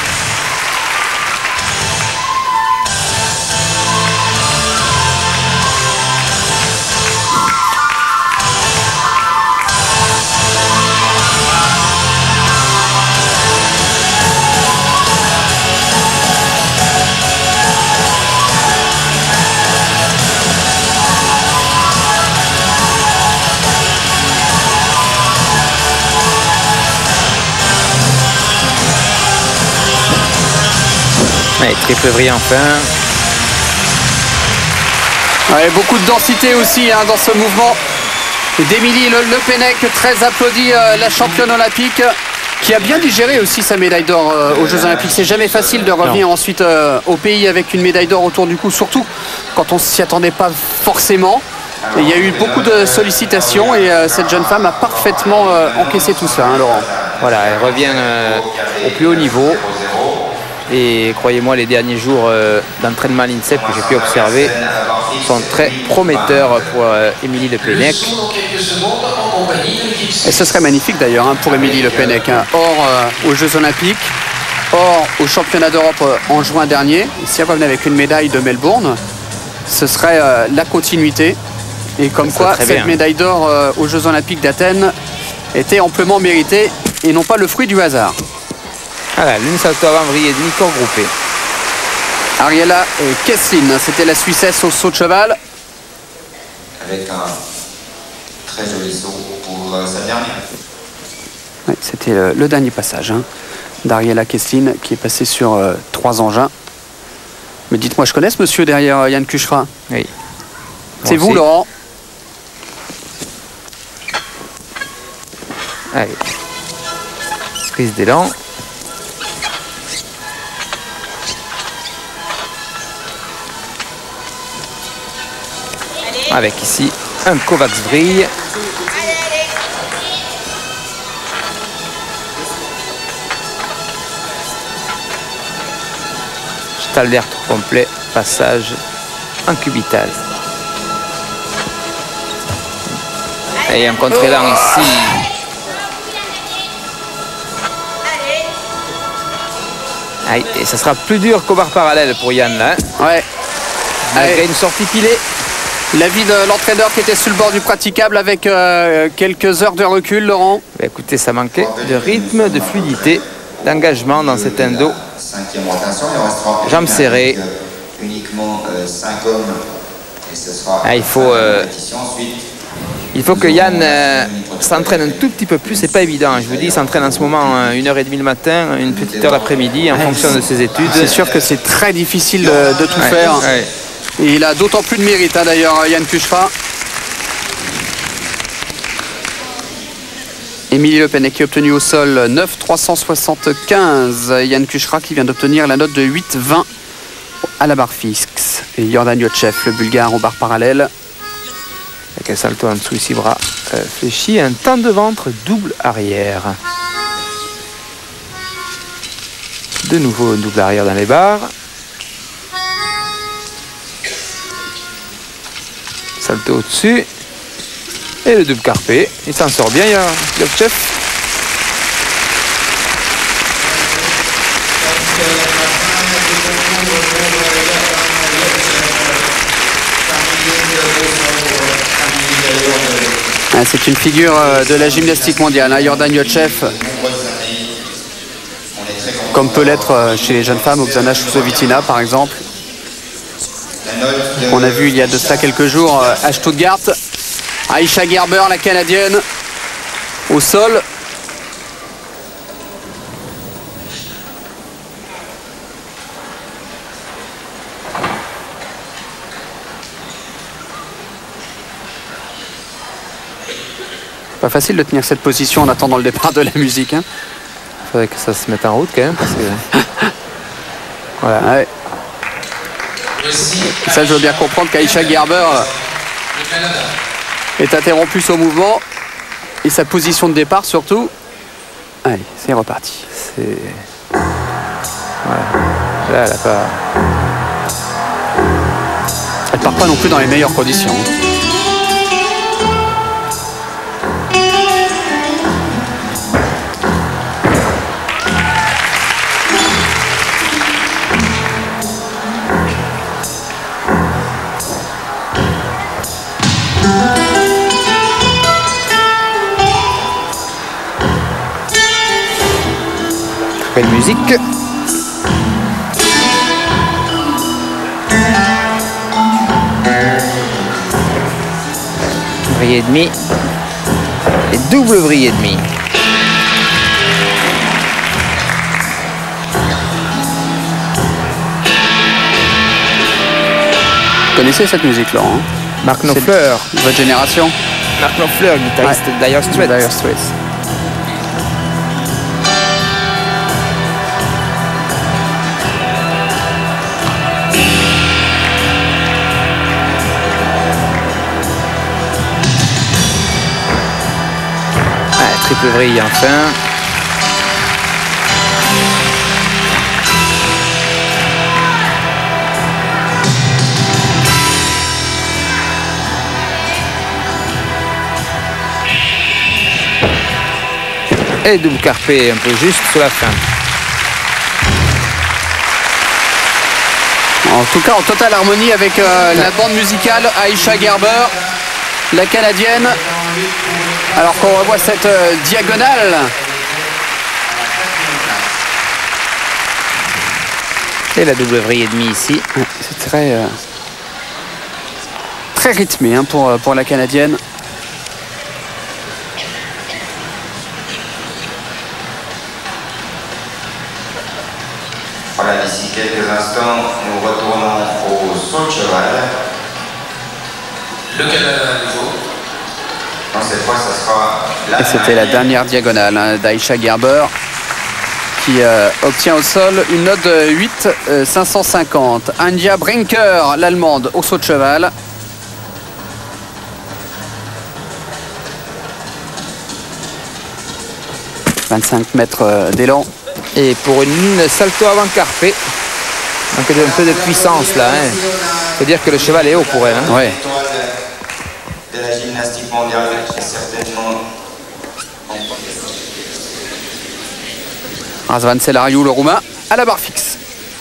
Ouais, triple vrille enfin. Ouais, beaucoup de densité aussi hein, dans ce mouvement d'Émilie Le Pennec, très applaudie, la championne olympique, qui a bien digéré aussi sa médaille d'or aux Jeux Olympiques. C'est jamais facile de revenir ensuite au pays avec une médaille d'or autour du cou, surtout quand on ne s'y attendait pas forcément. Et il y a eu beaucoup de sollicitations et cette jeune femme a parfaitement encaissé tout ça, hein, Laurent. Voilà, elle revient au plus haut niveau. Et croyez-moi, les derniers jours d'entraînement à l'INSEP que j'ai pu observer sont très prometteurs pour Émilie Le Pennec. Et ce serait magnifique d'ailleurs hein, pour Émilie Le Pennec. Hein. Or aux Jeux Olympiques, or au Championnat d'Europe en juin dernier. Si elle revenait avec une médaille de Melbourne, ce serait la continuité. Et comme quoi, cette médaille d'or aux Jeux Olympiques d'Athènes était amplement méritée et non pas le fruit du hasard. Voilà, l'une salto avant, vrille et demi, corps groupé. Ariela Kesslin, c'était la Suissesse au saut de cheval. Avec un très joli saut pour sa dernière. Ouais, c'était le dernier passage d'Ariela Kesslin qui est passé sur 3 engins. Mais dites-moi, je connais ce monsieur derrière Yann Kuchra? Oui. C'est vous, Laurent? Allez. Prise d'élan. Avec ici un Kovacs vrille. Stalder tout complet, passage en cubital. Et un contre-élan ici. Aïe, et ça sera plus dur qu'au bar parallèle pour Yann là. Ouais. Malgré une sortie pilée. L'avis de l'entraîneur qui était sur le bord du praticable avec quelques heures de recul, Laurent. Bah, écoutez, ça manquait de rythme, de fluidité, d'engagement dans cet endo. Jambes serrées. Uniquement 5 hommes. Et ce sera il faut que Yann s'entraîne un tout petit peu plus. C'est pas évident. Je vous dis, il s'entraîne en ce moment 1h30 le matin, une petite heure l'après-midi en fonction de ses études. C'est sûr que c'est très difficile de tout faire. Ouais. Et il a d'autant plus de mérite d'ailleurs, Yann Kuchra. Émilie Le Pennec qui a obtenu au sol 9,375. Yann Kuchra qui vient d'obtenir la note de 8,20 à la barre fixe. Et Yordan Yotchev, le bulgare, au bar parallèle. Avec un salto en dessous ici, bras fléchis. Un temps de ventre double arrière. De nouveau un double arrière dans les barres. Salto au-dessus. Et le double carpé. Il s'en sort bien, Yotchev. C'est une figure de la gymnastique mondiale, Yordan Yotchev, comme peut l'être chez les jeunes femmes, Oksana Chusovitina par exemple. On a vu il y a de cela quelques jours à Stuttgart, Aisha Gerber, la Canadienne, au sol. Pas facile de tenir cette position en attendant le départ de la musique. Il faudrait que ça se mette en route quand même. Parce que... voilà. Ouais. Ça, je veux bien comprendre qu'Aisha Gerber est interrompue son mouvement et sa position de départ surtout. Allez, c'est reparti. Voilà. Là, elle a pas... Elle part pas non plus dans les meilleures conditions. Belle musique. Vrille et demi. Et double vrille et demi. Vous connaissez cette musique, Laurent? Mark Knopfler. Votre génération? Mark Knopfler, guitariste de Dire Straits. Triple vrille enfin. Et double carpé un peu juste sur la fin. En tout cas, en totale harmonie avec la bande musicale Aisha Gerber. la Canadienne. Alors qu'on revoit cette diagonale. Et la double vrille et demi ici. C'est très rythmé hein, pour la Canadienne. Voilà, d'ici quelques instants, nous retournons au saut de cheval. Le Canada à nouveau. Donc cette fois, ça sera la Et c'était la dernière diagonale hein, d'Aïcha Gerber qui obtient au sol une note de 8 550. Anja Brinker, l'Allemande, au saut de cheval. « 25 mètres d'élan. » Et pour une salto avant carpé. Donc un peu de puissance là. Hein. Faut dire que le cheval est haut pour elle. Hein. Ouais. De la gymnastique mondiale est certainement. Razvan Selariu, le Roumain, à la barre fixe.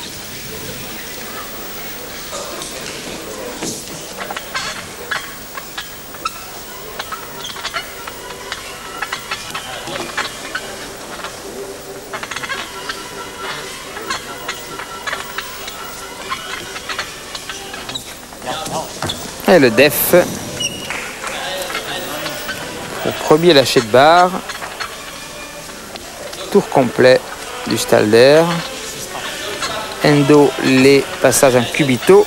Et le def. Le premier lâcher de barre. Tour complet du Stalder. Endo, les passages en cubito.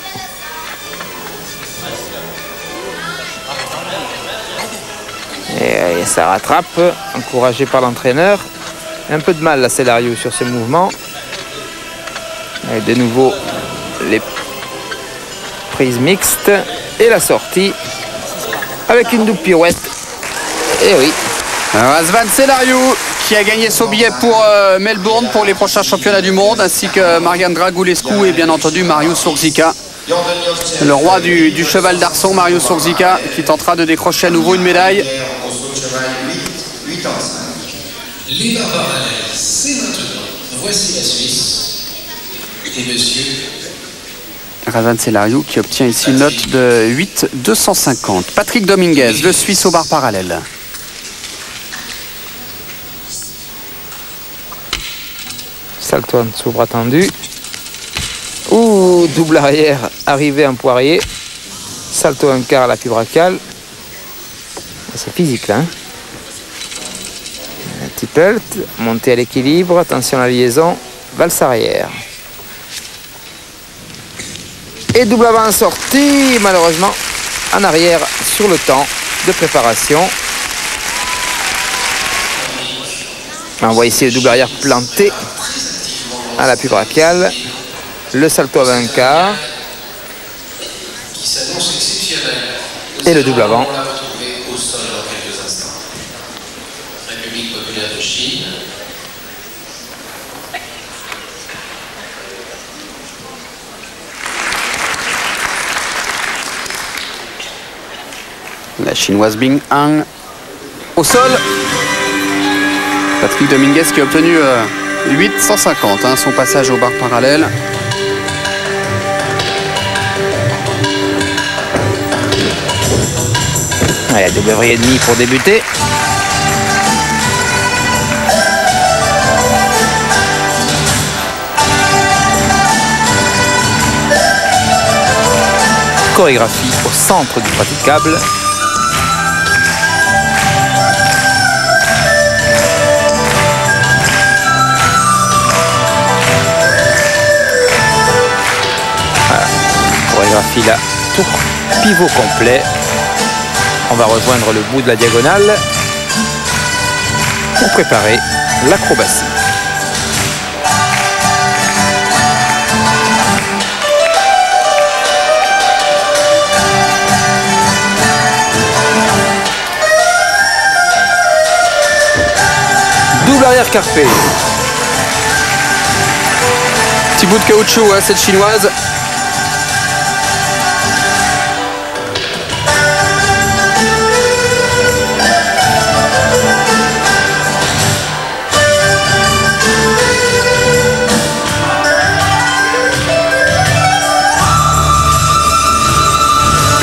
Et ça rattrape, encouragé par l'entraîneur. Un peu de mal là, Selariu sur ce mouvement. Et de nouveau, les prises mixtes. Et la sortie avec une double pirouette. Et oui. Razvan Selariu qui a gagné son billet pour Melbourne pour les prochains championnats du monde, ainsi que Marian Dragulescu et bien entendu Marius Surzica, le roi du cheval d'arçon, Marius Surzica, qui tentera de décrocher à nouveau une médaille. Les barres parallèles, c'est maintenant. Voici la Suisse. Et monsieur Razvan Selariu qui obtient ici une note de 8 250. Patrick Dominguez, le Suisse aux barres parallèles. Salto en dessous, bras tendu. Ouh, double arrière, arrivé en poirier. Salto un quart à la pubracale. C'est physique là. Hein, un petit pelt, montée à l'équilibre, attention à la liaison, valse arrière. Et double avant sortie, malheureusement, en arrière sur le temps de préparation. On voit ici le double arrière planté à la pubracale. Le salto avant un quart. qui s'annonce exceptionnel. Et le double avant. On l'a retrouvé au sol dans quelques instants. République populaire de Chine. La chinoise Bing Han au sol. Patrick Dominguez qui a obtenu 8 150, hein, son passage aux barres parallèles. Allez, double vrille et demi pour débuter. Chorégraphie au centre du praticable. Voilà, chorégraphie là, tour pivot complet. On va rejoindre le bout de la diagonale pour préparer l'acrobatie. Double arrière carpé. Petit bout de caoutchouc, hein, cette chinoise.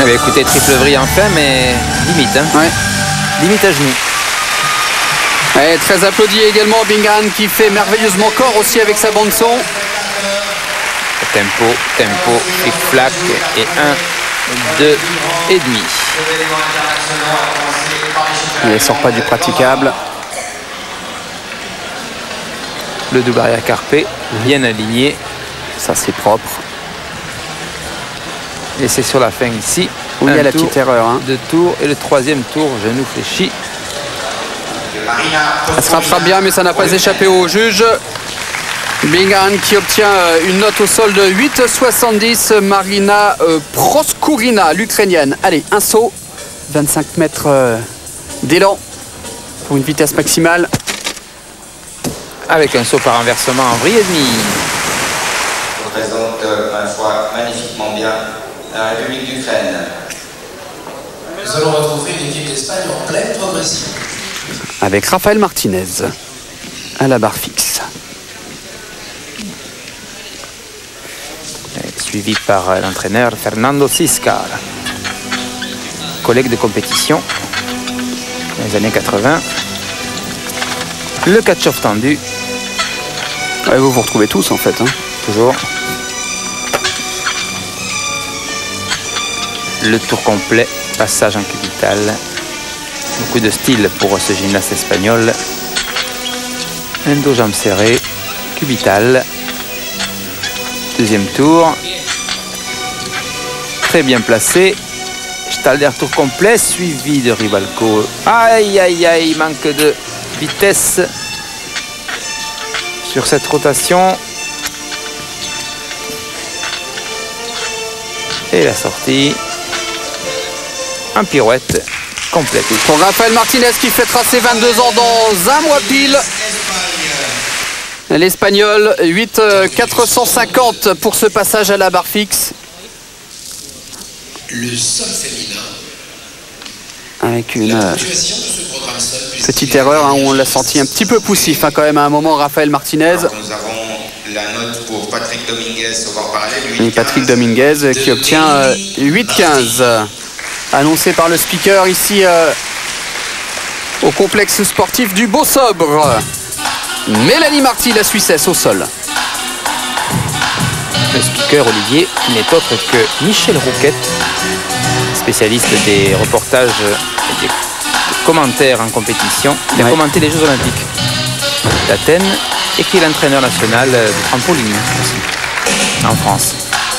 Oui, écoutez, triple vrille enfin, mais limite. Hein. Ouais. Limite à genoux. Et très applaudi également Bingham qui fait merveilleusement corps aussi avec sa bande son. Tempo, flic-flac et 1, 2 et demi. Il ne sort pas du praticable. Le double arrière carpé, bien aligné. Ça c'est propre. Et c'est sur la fin ici. Où il y a la petite erreur. Hein. 2 tours et le troisième tour, genou fléchi. Ça se rattrape bien mais ça n'a pas échappé au juge. Bingham qui obtient une note au sol de 8,70. Marina Proskurina, l'Ukrainienne. Allez, un saut. 25 mètres d'élan pour une vitesse maximale. Avec un saut par renversement en vrille et demi. Représente ma foi magnifiquement bien la République d'Ukraine. Nous allons retrouver l'équipe d'Espagne en pleine progression. Avec Rafael Martinez à la barre fixe. Suivi par l'entraîneur Fernando Ciscar, collègue de compétition dans les années 80. Le catch-off tendu. Ouais, vous vous retrouvez tous en fait. Hein. Toujours. Le tour complet, passage en cubital. Beaucoup de style pour ce gymnaste espagnol. Un dos jambe serré, cubital. Deuxième tour. Très bien placé. Stalder tour complet, suivi de Ribalco. Aïe, aïe, aïe, manque de vitesse sur cette rotation. Et la sortie en pirouette complète. Pour Rafael Martinez qui fait tracer 22 ans dans un mois pile. L'Espagnol, 8,450 pour ce passage à la barre fixe. Le sol féminin. Avec une petite erreur, hein, où on l'a senti un petit peu poussif hein, quand même à un moment, Rafael Martinez. Alors, nous avons la note pour Patrick Dominguez au bord parallèle. Et Patrick Dominguez qui obtient 8,15. Annoncé par le speaker ici au complexe sportif du Beau-Sobre. Mélanie Marty, la Suissesse, au sol. Le speaker Olivier n'est autre que Michel Rouquette, spécialiste des reportages et des commentaires en compétition. Il a commenté les Jeux Olympiques d'Athènes et qui est l'entraîneur national de trampoline aussi, en France.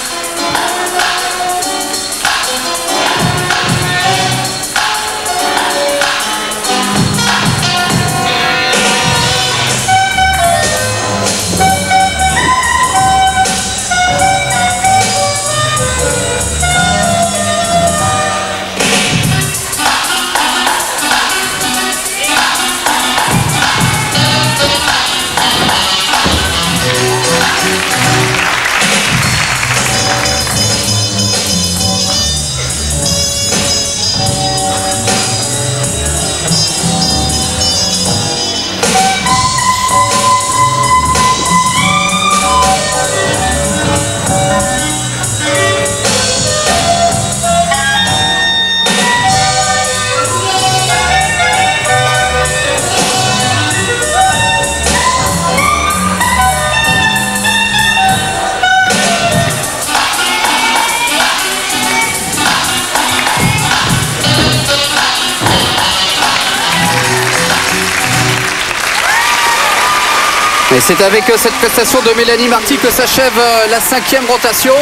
Et c'est avec cette prestation de Mélanie Marty que s'achève la 5e rotation.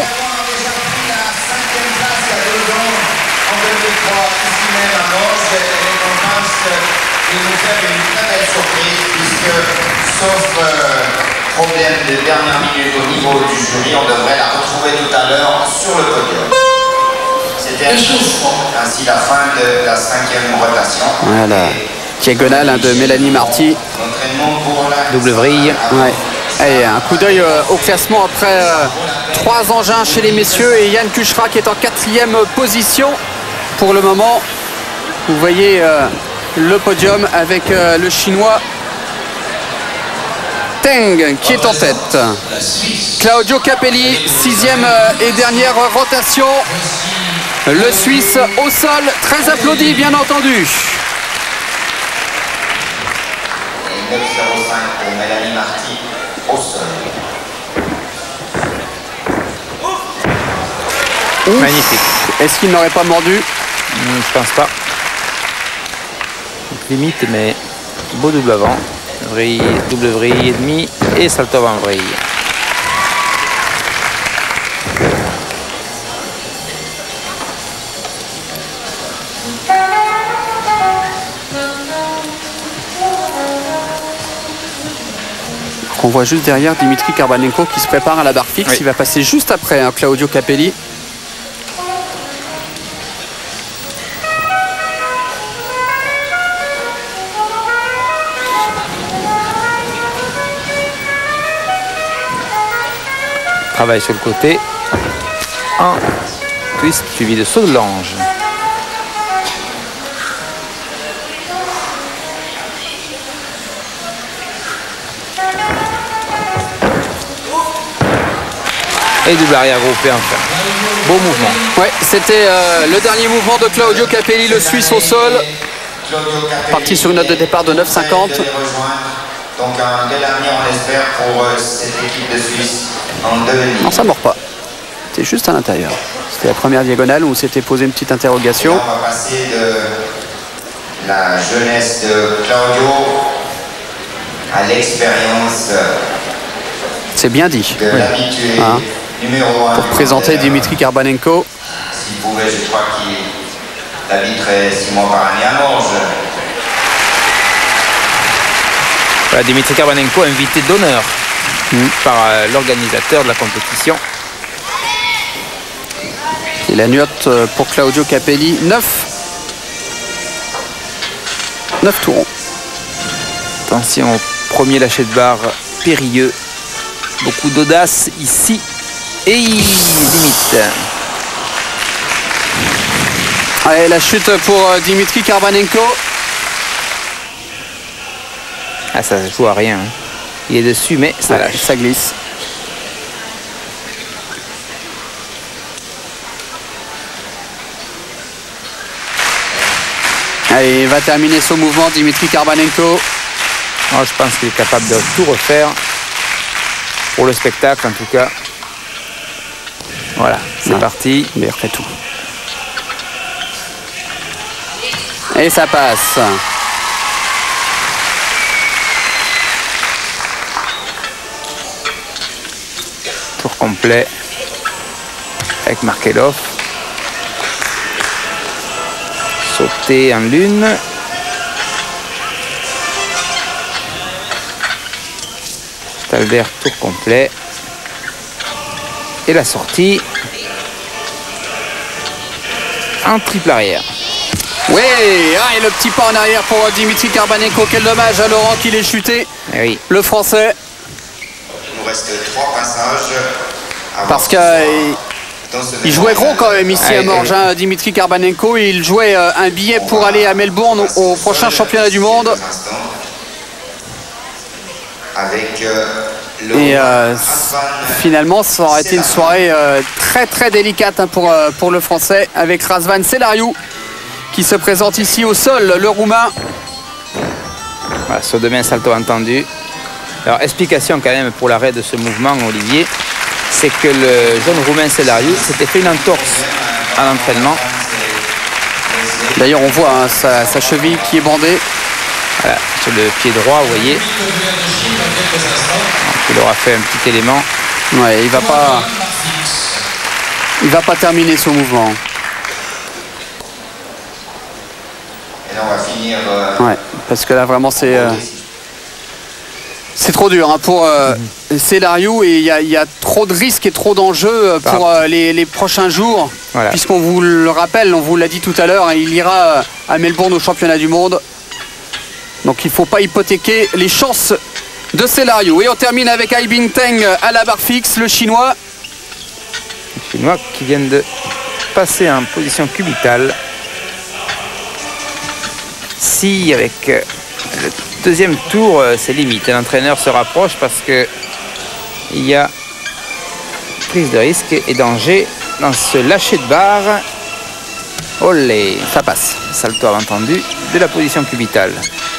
Sauf problème de dernière minute au niveau du jury, on devrait la retrouver tout à l'heure sur le podium. C'était ainsi la fin de la 5e rotation. Voilà. Diagonale hein, de Mélanie Marty. Double vrille. Ouais. Allez, un coup d'œil au classement après 3 engins chez les messieurs et Yann Kuchra qui est en 4e position pour le moment. Vous voyez le podium avec le chinois Teng qui est en tête. Claudio Capelli, 6e et dernière rotation. Le Suisse au sol, très applaudi bien entendu. Et 9,05 pour Mélanie Marty au sol. Ouf. Magnifique. Est-ce qu'il n'aurait pas mordu? Je pense pas. Limite, mais beau double avant. Vrille, double vrille et demi et salto avant vrille. On voit juste derrière Dimitri Karbanenko qui se prépare à la barre fixe. Oui. Il va passer juste après Claudio Capelli. Travail sur le côté. Un twist suivi de saut de l'ange. Et double arrière groupé enfin. Beau mouvement. Ouais, c'était le dernier mouvement de Claudio Capelli, le Suisse au sol. Parti sur une note de départ de 9,50. Donc un bel avenir on espère pour cette équipe de Suisse en devenir. Non, ça mord pas. C'était juste à l'intérieur. C'était la première diagonale où on s'était posé une petite interrogation. Là, on va passer de la jeunesse de Claudio à l'expérience C'est bien dit. de l'habitué Hein, numéro 1. pour présenter Dimitri Karbanenko. S'il pouvait, je crois qu'il habiterait 6 mois par année à Morges. Voilà, Dimitri Karbanenko, invité d'honneur par l'organisateur de la compétition. Et la note pour Claudio Capelli, 9 tourons. Attention au premier lâcher de barre périlleux. Beaucoup d'audace ici. Et limite. Allez, la chute pour Dimitri Karbanenko. Ah, ça joue à rien. Hein. Il est dessus, mais ça Ouais, lâche. ça glisse. Allez, il va terminer son mouvement, Dimitri Karbanenko. Moi, je pense qu'il est capable de tout refaire. Pour le spectacle, en tout cas. Voilà, c'est Ouais. parti. Mais il refait tout. Et ça passe. Tour complet avec Markelov. Sauter en lune. Stalder, tour complet. Et la sortie en triple arrière. Oui, ah, et le petit pas en arrière pour Dimitri Karbanenko. Quel dommage à Laurent qu'il ait chuté. Eh oui. Le Français. Il nous reste 3 passages. Parce qu'il jouait gros quand même ici à Morges, hein, Dimitri Karbanenko. Il jouait un billet pour aller à Melbourne au prochain championnat du monde. Avec Et finalement, ça aurait été une soirée très très délicate, hein, pour le Français, avec Razvan Selariu qui se présente ici au sol, le Roumain. Voilà, saut de main, salto entendu. Alors, explication quand même pour l'arrêt de ce mouvement, Olivier. C'est que le jeune Roumain Selariu s'était fait une entorse à l'entraînement. D'ailleurs, on voit, hein, sa cheville qui est bandée. Voilà, sur le pied droit, vous voyez. Donc, il aura fait un petit élément. Ouais, il va pas terminer son mouvement. Et là, on va finir. Ouais, parce que là vraiment c'est trop dur, hein, pour Selariu, et il y a trop de risques et trop d'enjeux pour les prochains jours. Voilà. Puisqu'on vous le rappelle, on vous l'a dit tout à l'heure, hein, il ira à Melbourne au championnat du monde. Donc il ne faut pas hypothéquer les chances de Selariu. Et on termine avec Ai Bingteng à la barre fixe, le chinois. Les Chinois qui viennent de passer en position cubitale. Si avec le deuxième tour, c'est limite. L'entraîneur se rapproche parce que il y a prise de risque et danger dans ce lâcher de barre. Olé, ça passe. Salto à l'entendu de la position cubitale.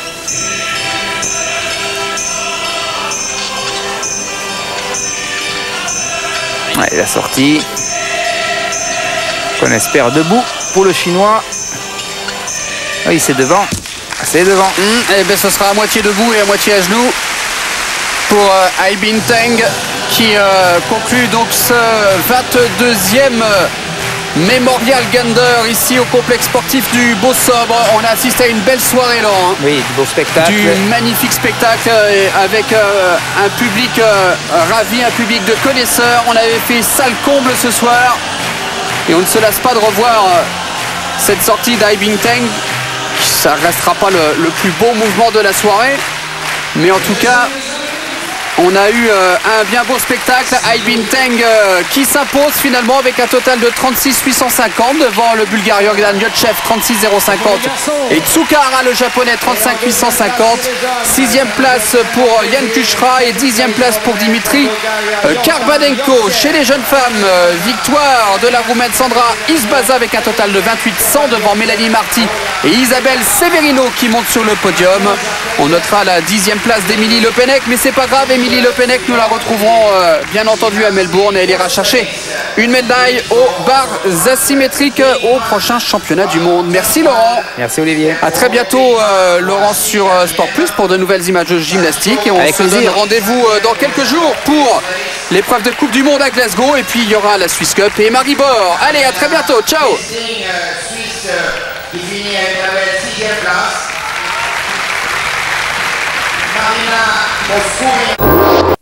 Ouais, la sortie. Qu'on espère debout pour le chinois. Oui, c'est devant. C'est devant. Et ben, ce sera à moitié debout et à moitié à genoux pour Ai Bintang qui conclut donc ce 22e Memorial Gander ici au complexe sportif du Beau-Sobre. On a assisté à une belle soirée, Laurent. Oui, du beau spectacle. Du magnifique spectacle avec un public ravi, un public de connaisseurs. On avait fait salle comble ce soir et on ne se lasse pas de revoir cette sortie d'Ai Bintang. Ça ne restera pas le plus beau mouvement de la soirée, mais en tout cas on a eu un bien beau spectacle. Ai Bintang qui s'impose finalement avec un total de 36,850 devant le Bulgare Yordan Yotchev 36,050 et Tsukahara le japonais 35,850. 6e place pour Yan Kuchra et 10e place pour Dimitri Karbanenko. Chez les jeunes femmes, victoire de la Roumaine Sandra Isbaza avec un total de 28,100 devant Mélanie Marty et Isabelle Severino qui monte sur le podium. On notera la 10e place d'Emilie Lepenec, mais c'est pas grave, Emilie Lepenec, nous la retrouverons bien entendu à Melbourne et elle ira chercher une médaille aux barres asymétriques au prochain championnat du monde. Merci Laurent. Merci Olivier. À très bientôt Laurent sur Sport Plus pour de nouvelles images de gymnastique et on se donne rendez-vous dans quelques jours pour l'épreuve de Coupe du Monde à Glasgow et puis il y aura la Swiss Cup et Maribor. Allez, à très bientôt, ciao. Suisse qui finit avec la belle 6e place. Marina Moscouri.